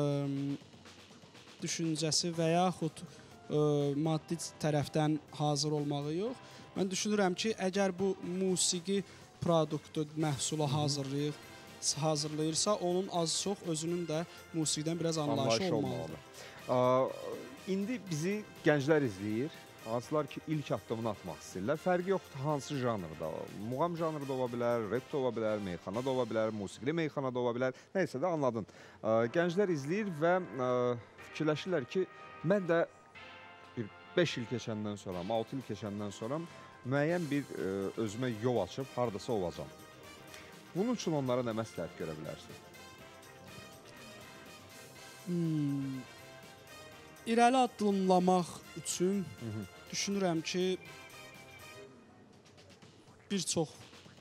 düşüncəsi və yaxud e, maddi tərəfdən hazır olmağı yox. Mən düşünürəm ki, əgər bu musiqi produktu, məhsulu hazırlayır, hazırlayırsa, onun az-çox özünün də musiqidən biraz anlayışı Anlayışı olmalıdır. olmalıdır. Ə, indi bizi gənclər izləyir. Hansılar ki, ilk addımını atmaq istəyirlər. Fərqi yoxdur hansı janrda. Muğam janrı da ola bilər, rap da ola bilər, meyxana da ola bilər, musiqili meyxana da ola bilər. Nəysə də anladın. Ə, gənclər izləyir və ə, fikirləşirlər ki, mən də bir beş il keçəndən sonra, altı il keçəndən sonra müəyyən bir ə, özümə yol açıb hardasa olacam. Bunun üçün onlara nə məsləhət görə bilərsin? Hmm. İrəli addımlamaq üçün Hı -hı. düşünürəm ki, bir çox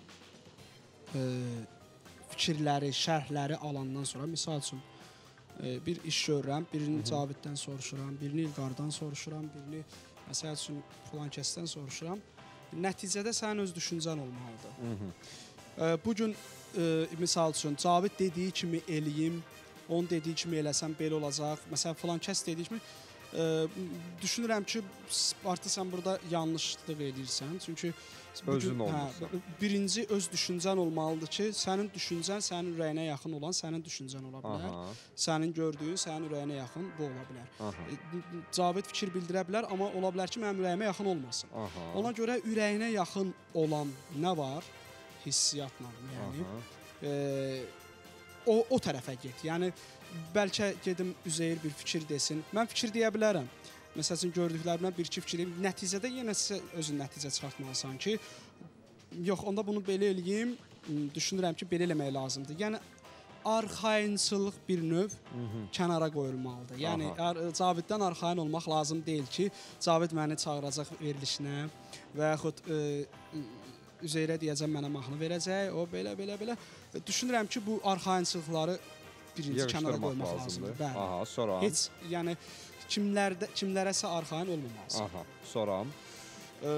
e, fikirləri, şərhləri alandan sonra, misal üçün e, bir iş görürəm, birini Caviddən soruşuram, birini İlqardan soruşuram, birini məsəl üçün filan kəsdən soruşuram. Nəticədə sənin öz düşüncən olmalıdır. Hı -hı. E, bu gün e, misal üçün Cavid dediyi kimi eləyim, onun dediyi kimi eləsəm belə olacaq. Məsələn, filan kəs dediyi kimi e, düşünürəm ki, artıq sən burada yanlışlıq edirsən. Çünki Özün olmursan. birinci öz düşüncən olmalıdır ki, sənin düşüncən sənin ürəyinə yaxın olan sənin düşüncən ola bilər. Aha, Sənin gördüyün sənin ürəyinə yaxın bu ola bilər. aha, E, Cavid fikir bildirə bilər, amma ola bilər ki, mənim ürəyimə yaxın olmasın. aha. Ona görə ürəyinə yaxın olan nə var? Hissiyatla, yəni. Aha. E, o o tərəfə get. Yəni bəlkə gedim Üzeyir bir fikir desin. Mən fikir deyə bilərəm. Məsələn, gördüklərimdən bir-iki fikir deyim. Nəticədə yenə sizə özün nəticə çıxartmalısan ki, yox, onda bunu belə eləyim, düşünürəm ki, belə eləmək lazımdır. Yəni arxayınçılıq bir növ kənara qoyulmalıdır. Yəni Aha. ar- Caviddən arxayın olmaq lazım deyil ki, Cavid məni çağıracaq verilişinə və yaxud e, Üzeyrə deyəcəm mənə mahnı verəcək, o belə belə belə. Düşünürəm ki, bu arxayınçılıqları birinci kənara Yığışdırmaq qoymaq lazımdır. lazımdır. Bəli. Aha, sonra. Heç yəni kimlərdə kimlərəsə arxayın olmamalısan. Aha, sonra. Ee,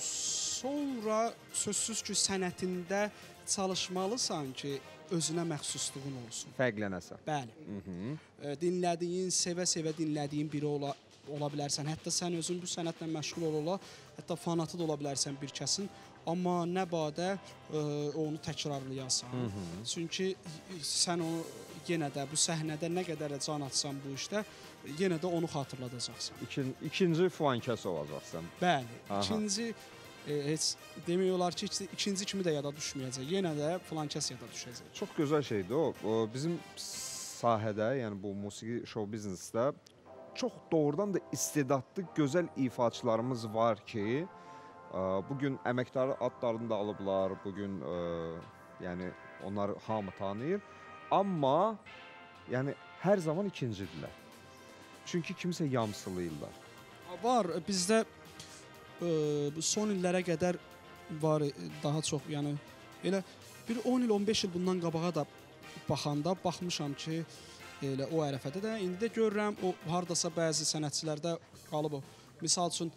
sonra sözsüz ki, sənətində çalışmalısan ki, özünə məxsusluğun olsun. Fərqlənəsən. Bəli. Mhm. Ee, dinlədiyin, sevə-sevə dinlədiyin biri ola ola bilərsən. Hətta sən özün bu sənətlə məşğul ol ola, hətta fanatı da ola bilərsən bir kəsin. Amma nə badə e, onu təkrarlayasan. Hı -hı. Çünki sən onu yenə də bu səhnədə nə qədər də can atsan bu işdə, yenə də onu xatırladacaqsan. İkin, ikinci flankəs olacaqsan. Bəli. Aha. İkinci e, heç demək olar ki, heç ikinci kimi də yada düşməyəcək. Yenə də filan kəs yada düşəcək. Çox gözəl şeydir o. o. Bizim sahədə, yəni bu musiqi show biznesdə çox doğrudan da istedadlı, gözəl ifaçılarımız var ki, bu gün əməkdarı adlarını da alıblar, bu gün yəni onları hamı tanıyır. Amma yəni hər zaman ikincidirlər. Çünki kimsə yamsılayırlar. Var bizdə e, bu son illərə qədər var e, daha çox, yəni elə bir on il, on beş il bundan qabağa da baxanda baxmışam ki, elə o ərəfədə də indi də görürəm o hardasa bəzi sənətçilərdə qalıb o. Misal üçün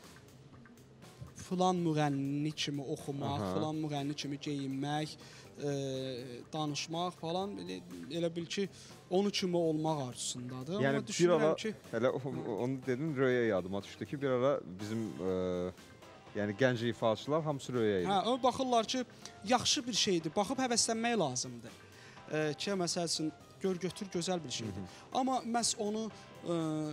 filan müğənni kimi oxumaq, Aha. filan müğənni kimi geyinmək, e, danışmaq falan elə, elə bil ki, onu kimi olmaq arzusundadır. Yəni Amma bir düşünürəm ara, ki, hələ o- onu dedin, Röya yadıma düşdü ki, bir ara bizim e, yəni gənc ifaçılar hamısı Röya idi. hə, o baxırlar ki, yaxşı bir şeydir, baxıb həvəslənmək lazımdır. E, ki, məsəl üçün, gör götür gözəl bir şeydir. Amma məhz onu e,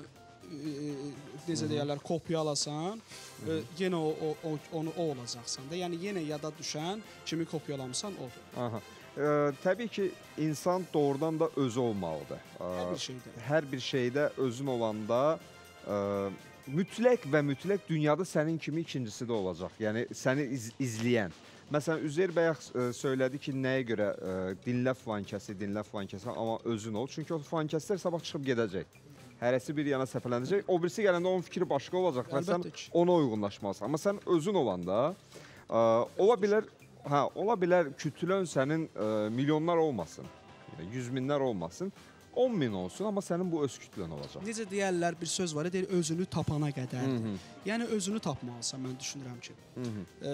e, necə deyərlər, kopyalasan, e, yenə o, o, o, onu o olacaqsan da. Yəni yenə yada düşən kimi kopyalamısan odur. Aha. E, təbii ki, insan doğrudan da özü olmalıdır. E, Hər bir şeydə. hər bir şeydə özün olanda e, mütləq və mütləq dünyada sənin kimi ikincisi də olacaq. Yəni səni iz, izləyən. Məsələn, Üzeyir bəy e, söylədi ki, nəyə görə e, dinlə fankəsi, dinlə fankəsi, amma özün ol. Çünki o fankəslər sabah çıxıb gedəcək. Hərəsi bir yana səpələnəcək. O birisi gələndə onun fikri başqa olacaq və sən Əlbəttə ki. ona uyğunlaşmalısan. Amma sən özün olanda e, ola bilər, hə, ola bilər kütlən sənin e, milyonlar olmasın. Yəni yüz minlər olmasın. on min olsun, amma sənin bu öz kütlən olacaq. Necə deyərlər, bir söz var, deyir özünü tapana qədərdir. Yəni özünü tapmalısan, mən düşünürəm ki. E,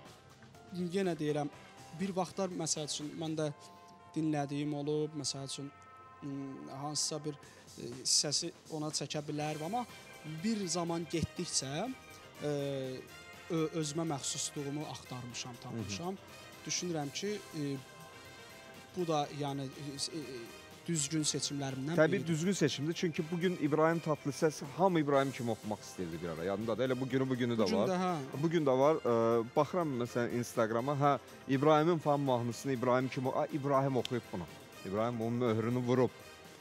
yenə deyirəm, bir vaxtlar məsəl üçün mən də dinlədiyim olub, məsəl üçün m, hansısa bir e, hissəsi ona çəkə bilər, amma bir zaman getdikcə e, ö, özümə məxsusluğumu axtarmışam, tapmışam. Düşünürəm ki, e, bu da yəni e, düzgün seçimlərimdən Təbii biridir. düzgün seçimdir. Çünki bugün İbrahim Tatlıses hamı İbrahim kimi oxumaq istəyirdi bir ara. Yadındadır. Elə bu günü bu günü də Bu gün var. də, hə. Bugün də var. Ə, baxıram məsələn Instagrama, hə İbrahimin fan mahnısını İbrahim kimi, a İbrahim oxuyub bunu. İbrahim onun möhrünü vurub.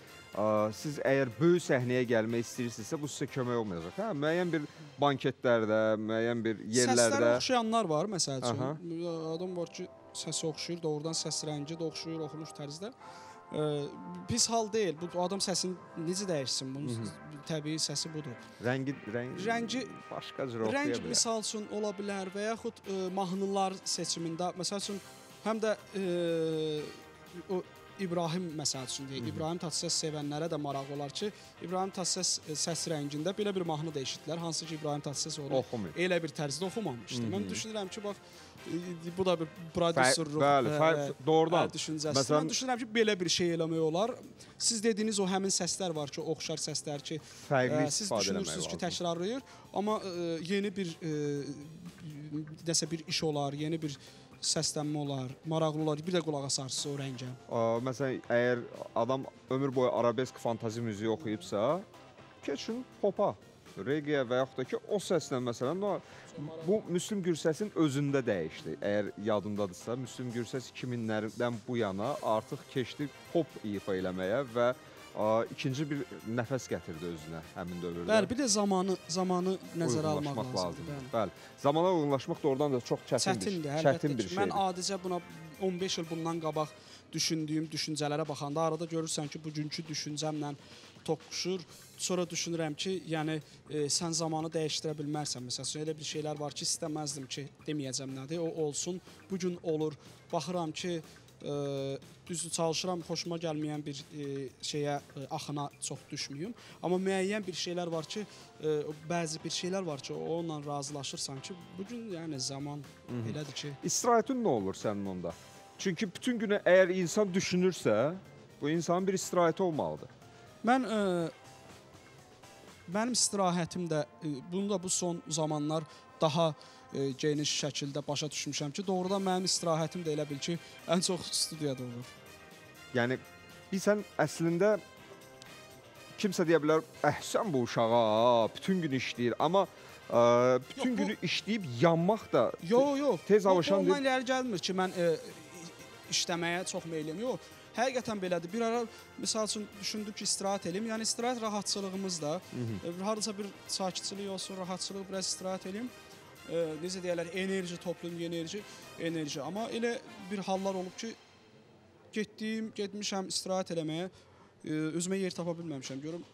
Ə, siz əgər böyük səhnəyə gəlmək istəyirsinizsə, bu sizə kömək olmayacaq. Hə, müəyyən bir banketlərdə, müəyyən bir Səsləri yerlərdə. oxşayanlar var, məsəl üçün. Aha. Adam var ki, səsi oxşuyur, doğrudan səs rəngi də oxşuyur, oxunuş tərzdə. Ə, pis hal deyil. Bu adam səsini necə dəyişsin? Bunun təbii səsi budur. Rəngi, rəngi, Rəngi- başqa cür oxuya Rəng bilər. misal üçün ola bilər və yaxud ə, mahnılar seçimində, məsəl üçün həm də ə, o İbrahim məsəl üçün deyək, İbrahim Tatlıses sevənlərə də maraqlı olar ki, İbrahim Tatlıses ə, səs rəngində belə bir mahnı da eşitdilər, hansı ki İbrahim Tatlıses onu Oxumayıb. elə bir tərzdə oxumamışdı. Mən düşünürəm ki, bax ə, bu da bir prodüserluq, Bəli, ə, fərq- doğrudan. ə, düşüncəsidir. Məsələn- Mən düşünürəm ki, belə bir şey eləmək olar. Siz dediyiniz o həmin səslər var ki, oxşar səslər ki, Fərqli ə, siz istifadə eləmək düşünürsünüz ki, lazım. təkrarlayır, amma ə, yeni bir ə, nəsə bir iş olar, yeni bir səslənmə olar, maraqlı olar, bir də qulaq asarsınız o rəngə. Ə, Məsələn, əgər adam ömür boyu arabesk fantazi müziği oxuyubsa, keçin popa, reggae və yaxud da ki, o səslə məsələn, no, bu Müslüm Gürsəsin özündə dəyişdi. Əgər yadındadırsa, Müslüm Gürses iki minlərdən bu yana artıq keçdi pop ifa eləməyə və ə, ikinci bir nəfəs gətirdi özünə həmin dövrdə. Bəli, bir də zamanı, zamanı nəzərə almaq Uyğunlaşmaq lazımdır. lazımdır. Bəli. Zamana uyğunlaşmaq doğrudan da çox çətin Çətindir, bir, əlbəttə çətin bir ki. şeydir. Mən adicə buna on beş il bundan qabaq düşündüyüm düşüncələrə baxanda arada görürsən ki, bugünkü düşüncəmlə toqquşur. Sonra düşünürəm ki, yəni e, sən zamanı dəyişdirə bilmərsən. Məsələn, elə bir şeylər var ki, istəməzdim ki, deməyəcəm nədir, o olsun. Bu gün olur. Baxıram ki, e, düzdür çalışıram, xoşuma gəlməyən bir e, şeyə, e, axına çox düşməyim. Amma müəyyən bir şeylər var ki, e, bəzi bir şeylər var ki, onunla razılaşırsan ki, bu gün yəni zaman belədir ki, İstirahətin nə olur sənin onda? Çünki bütün günü əgər insan düşünürsə, bu insanın bir istirahəti olmalıdır. Mən ə, mənim istirahətim də ə, bunu da bu son zamanlar daha ə, geniş şəkildə başa düşmüşəm ki, doğrudan mənim istirahətim də elə bil ki, ən çox studiyada olur. Yəni bilsən əslində kimsə deyə bilər, əhsən bu uşağa, bütün gün işləyir, amma ə, bütün Yox, bu- günü işləyib yanmaq da Yox, yox. Tez bu- alışan bu ondan deyil. irəli gəlmir ki, mən ə, işləməyə çox meylim yox. Həqiqətən belədir. Bir ara məsəl üçün düşündük ki, istirahət eləyim. Yəni istirahət rahatçılığımız da, e, hardasa bir sakitçilik olsun, rahatçılıq, biraz istirahət eləyim. E, necə deyirlər, enerji toplayım, enerji, enerji. Amma elə bir hallar olub ki, getdim, getmişəm istirahət eləməyə, e, özümə yer tapa bilməmişəm. Görüm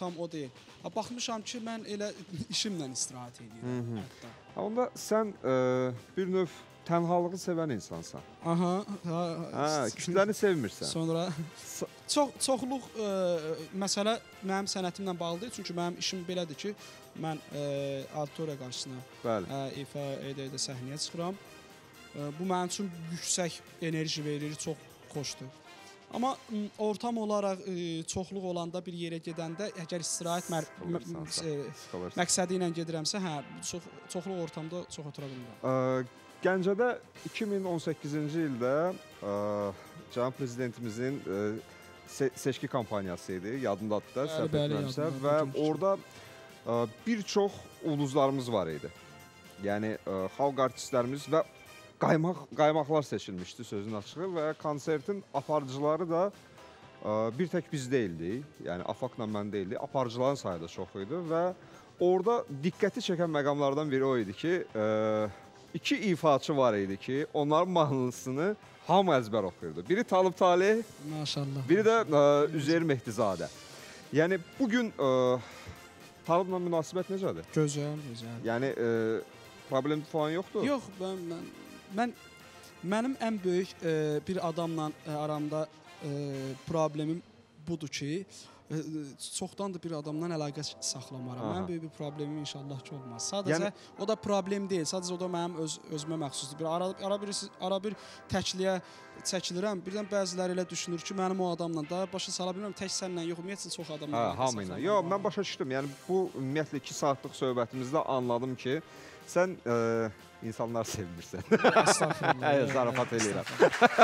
ortam o deyil. Ha, baxmışam ki, mən elə işimlə istirahət edirəm hətta. Onda sən ə, bir növ tənhalığı sevən insansan. Aha. Ha, Hə, kütləni sevmirsən. Sonra çox çoxluq ə, məsələ mənim sənətimlə bağlıdır. Çünki mənim işim belədir ki, mən ə, auditoriya qarşısına Bəli. ə, ifa edə-edə səhnəyə çıxıram. Ə, bu mənim üçün yüksək enerji verir, çox xoşdur. Amma m, ortam olaraq ə, çoxluq olanda bir yerə gedəndə əgər istirahət mər Sıxılırsansa, ə, sıxılırsan. məqsədi ilə gedirəmsə, hə, çox çoxluq ortamda çox otura bilmirəm. Ə, Gəncədə iki min on səkkizinci ildə ə, cənab prezidentimizin ə, se seçki kampaniyası idi, yadındadır da, səhv bəli, etmirəmsə yadımdadır, və bütün orada ə, bir çox ulduzlarımız var idi. Yəni ə, xalq artistlərimiz və qaymaq qaymaqlar seçilmişdi sözün açığı və konsertin aparıcıları da ə, bir tək biz deyildik. Yəni Afaqla mən deyildik, aparıcıların sayı da çox idi və orada diqqəti çəkən məqamlardan biri o idi ki, ə, İki ifaçı var idi ki, onların mahnısını hamı əzbər oxuyurdu. Biri Talib Talih, Maşallah. biri də ə, Üzeyir Mehdizadə. Yəni bugün ə, Taliblə münasibət necədir? Gözəl, gözəl. Yəni ə, problem falan yoxdur? Yox, mən, mən, mən mənim ən böyük e, bir adamla e, aramda e, problemim budur ki, e, çoxdandır bir adamdan əlaqə saxlamaram. Aha. Mənim böyük bir problemim inşallah ki olmaz. Sadəcə Yəni- o da problem deyil, sadəcə o da mənim öz özümə məxsusdur. Bir ara, ara bir ara bir təkliyə çəkilirəm. Birdən bəziləri elə düşünür ki, mənim o adamla da başa sala bilmirəm, tək sənlə yox, ümumiyyətlə çox adamla. Hə, əlaqə hamı ilə. saxlamıram. Yox, mən başa düşdüm. Yəni bu ümumiyyətlə iki saatlıq söhbətimizdə anladım ki, sən ə, insanlar sevmirsən. Estağfurullah. Hayır, zarafat eləyirəm.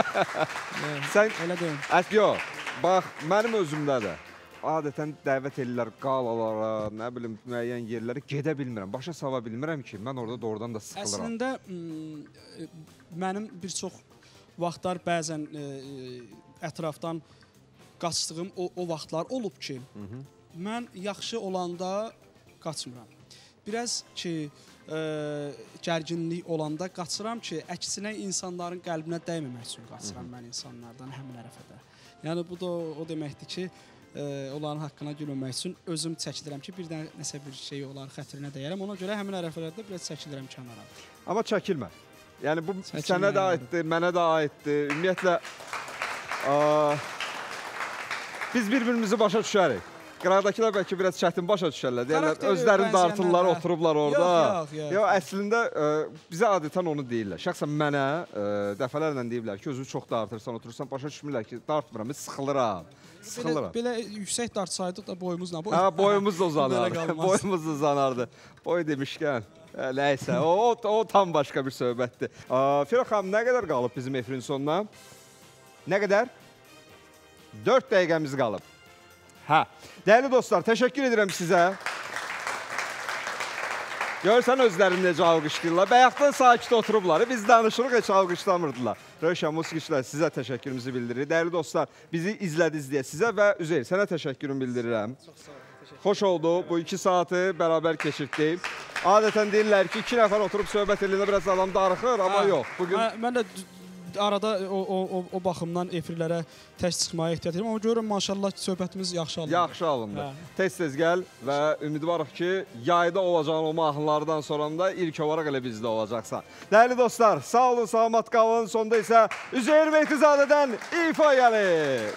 Yox, Sən elə deyil. Əs yox. Bax, mənim özümdə də adətən dəvət edirlər qalalara, nə bilim, müəyyən yerlərə gedə bilmirəm. Başa sala bilmirəm ki, mən orada doğrudan da sıxılıram. Əslində m, mənim bir çox vaxtlar bəzən e, ətrafdan qaçdığım o, o vaxtlar olub ki, Hı -hı. mən yaxşı olanda qaçmıram. Biraz ki e, gərginlik olanda qaçıram ki, əksinə insanların qəlbinə dəyməmək üçün qaçıram mən insanlardan həmin ərəfədə. Yəni bu da o, o deməkdir ki, e, onların haqqına gülməmək üçün özüm çəkilirəm ki, birdən nəsə bir şey olar, xətrinə dəyərəm. Ona görə həmin ərəfələrdə biraz çəkilirəm kənara. Amma çəkilmə. Yəni bu Çəkinmə sənə də yəni. aiddir, mənə də aiddir. Ümumiyyətlə ə, biz bir-birimizi başa düşərik. Qıraqdakılar bəlkə biraz çətin başa düşərlər. Deyirlər, Xarakteri özlərini bənzəyənlər, dartırlar, hə. oturublar orada. Yox, yox, yox. Yox, əslində ə, bizə adətən onu deyirlər. Şəxsən mənə ə, dəfələrlə deyiblər ki, özünü çox dartırsan, oturursan, başa düşmürlər ki, dartmıram, biz sıxılıram. Sıxılıram. Belə, belə yüksək dartsaydıq da boyumuzla. Boy... Hə, boyumuz da Belə uzanardı. qalmaz. Boyumuz da uzanardı. Boy demişkən, hə, nəysə, o, o, o tam başqa bir söhbətdir. Firə xanım, nə qədər qalıb bizim efirin sonuna? Nə qədər? dörd dəqiqəmiz qalıb. Hə, dəyərli dostlar, təşəkkür edirəm sizə. Görsən özlərini necə alqışlayırlar. Bayaqdan sakit oturublar. Biz danışırıq, heç alqışlamırdılar. Rövşən Musiqiçilər, sizə təşəkkürümüzü bildiririk. Dəyərli dostlar, bizi izlədiniz deyə sizə və Üzeyir, sənə təşəkkürümü bildirirəm. Çox sağ olun. Xoş oldu. Bu iki saatı bərabər keçirdik. Adətən deyirlər ki, iki nəfər oturub söhbət eləyəndə biraz adam darıxır, amma Hə, yox. Bugün Mən, mən də arada o, o, o, o baxımdan efirlərə tək çıxmaya ehtiyat edirəm. Amma görürəm, maşallah ki, söhbətimiz yaxşı alındı. yaxşı alındı. Hə. Tez-tez gəl və ümidvarıq ki, yayda olacağın o mahnılardan sonra da ilk olaraq elə bizdə olacaqsan. Dəyərli dostlar, sağ olun, salamat qalın. Sonda isə Üzeyir Mehtizadədən ifa gəlir.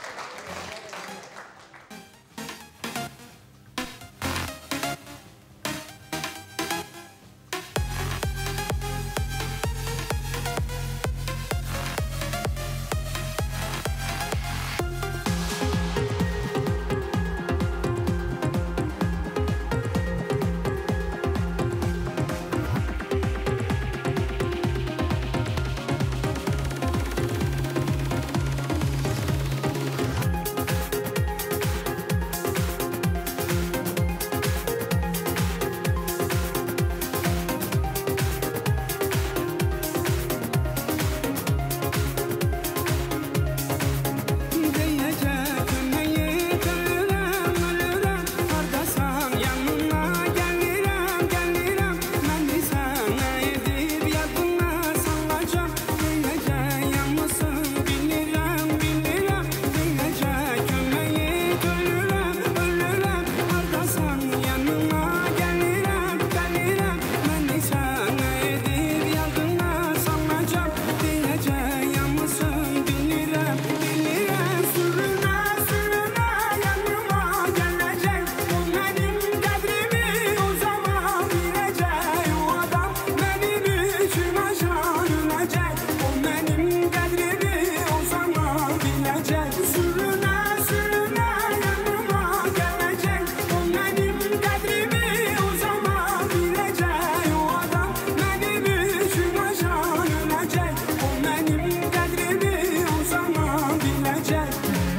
biləcək. Sürünə, sürünə yanıma gələcək. O mənim qədrimi o zaman biləcək. O adam mənim üçün aşan öləcək. O mənim qədrimi o zaman biləcək.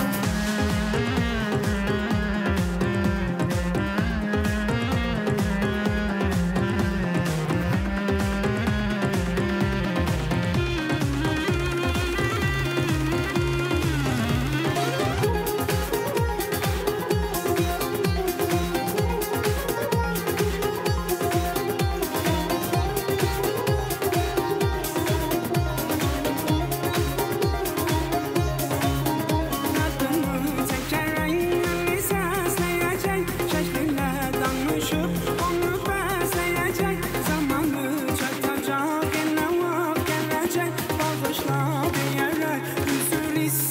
Adımı çəkərək məni səsləyəcək. Şəklinlə danışıb onu bəsləyəcək. Zamanı çatacaq, yenə vaxt gələcək. Bağışla deyərək üzür istəyəcək.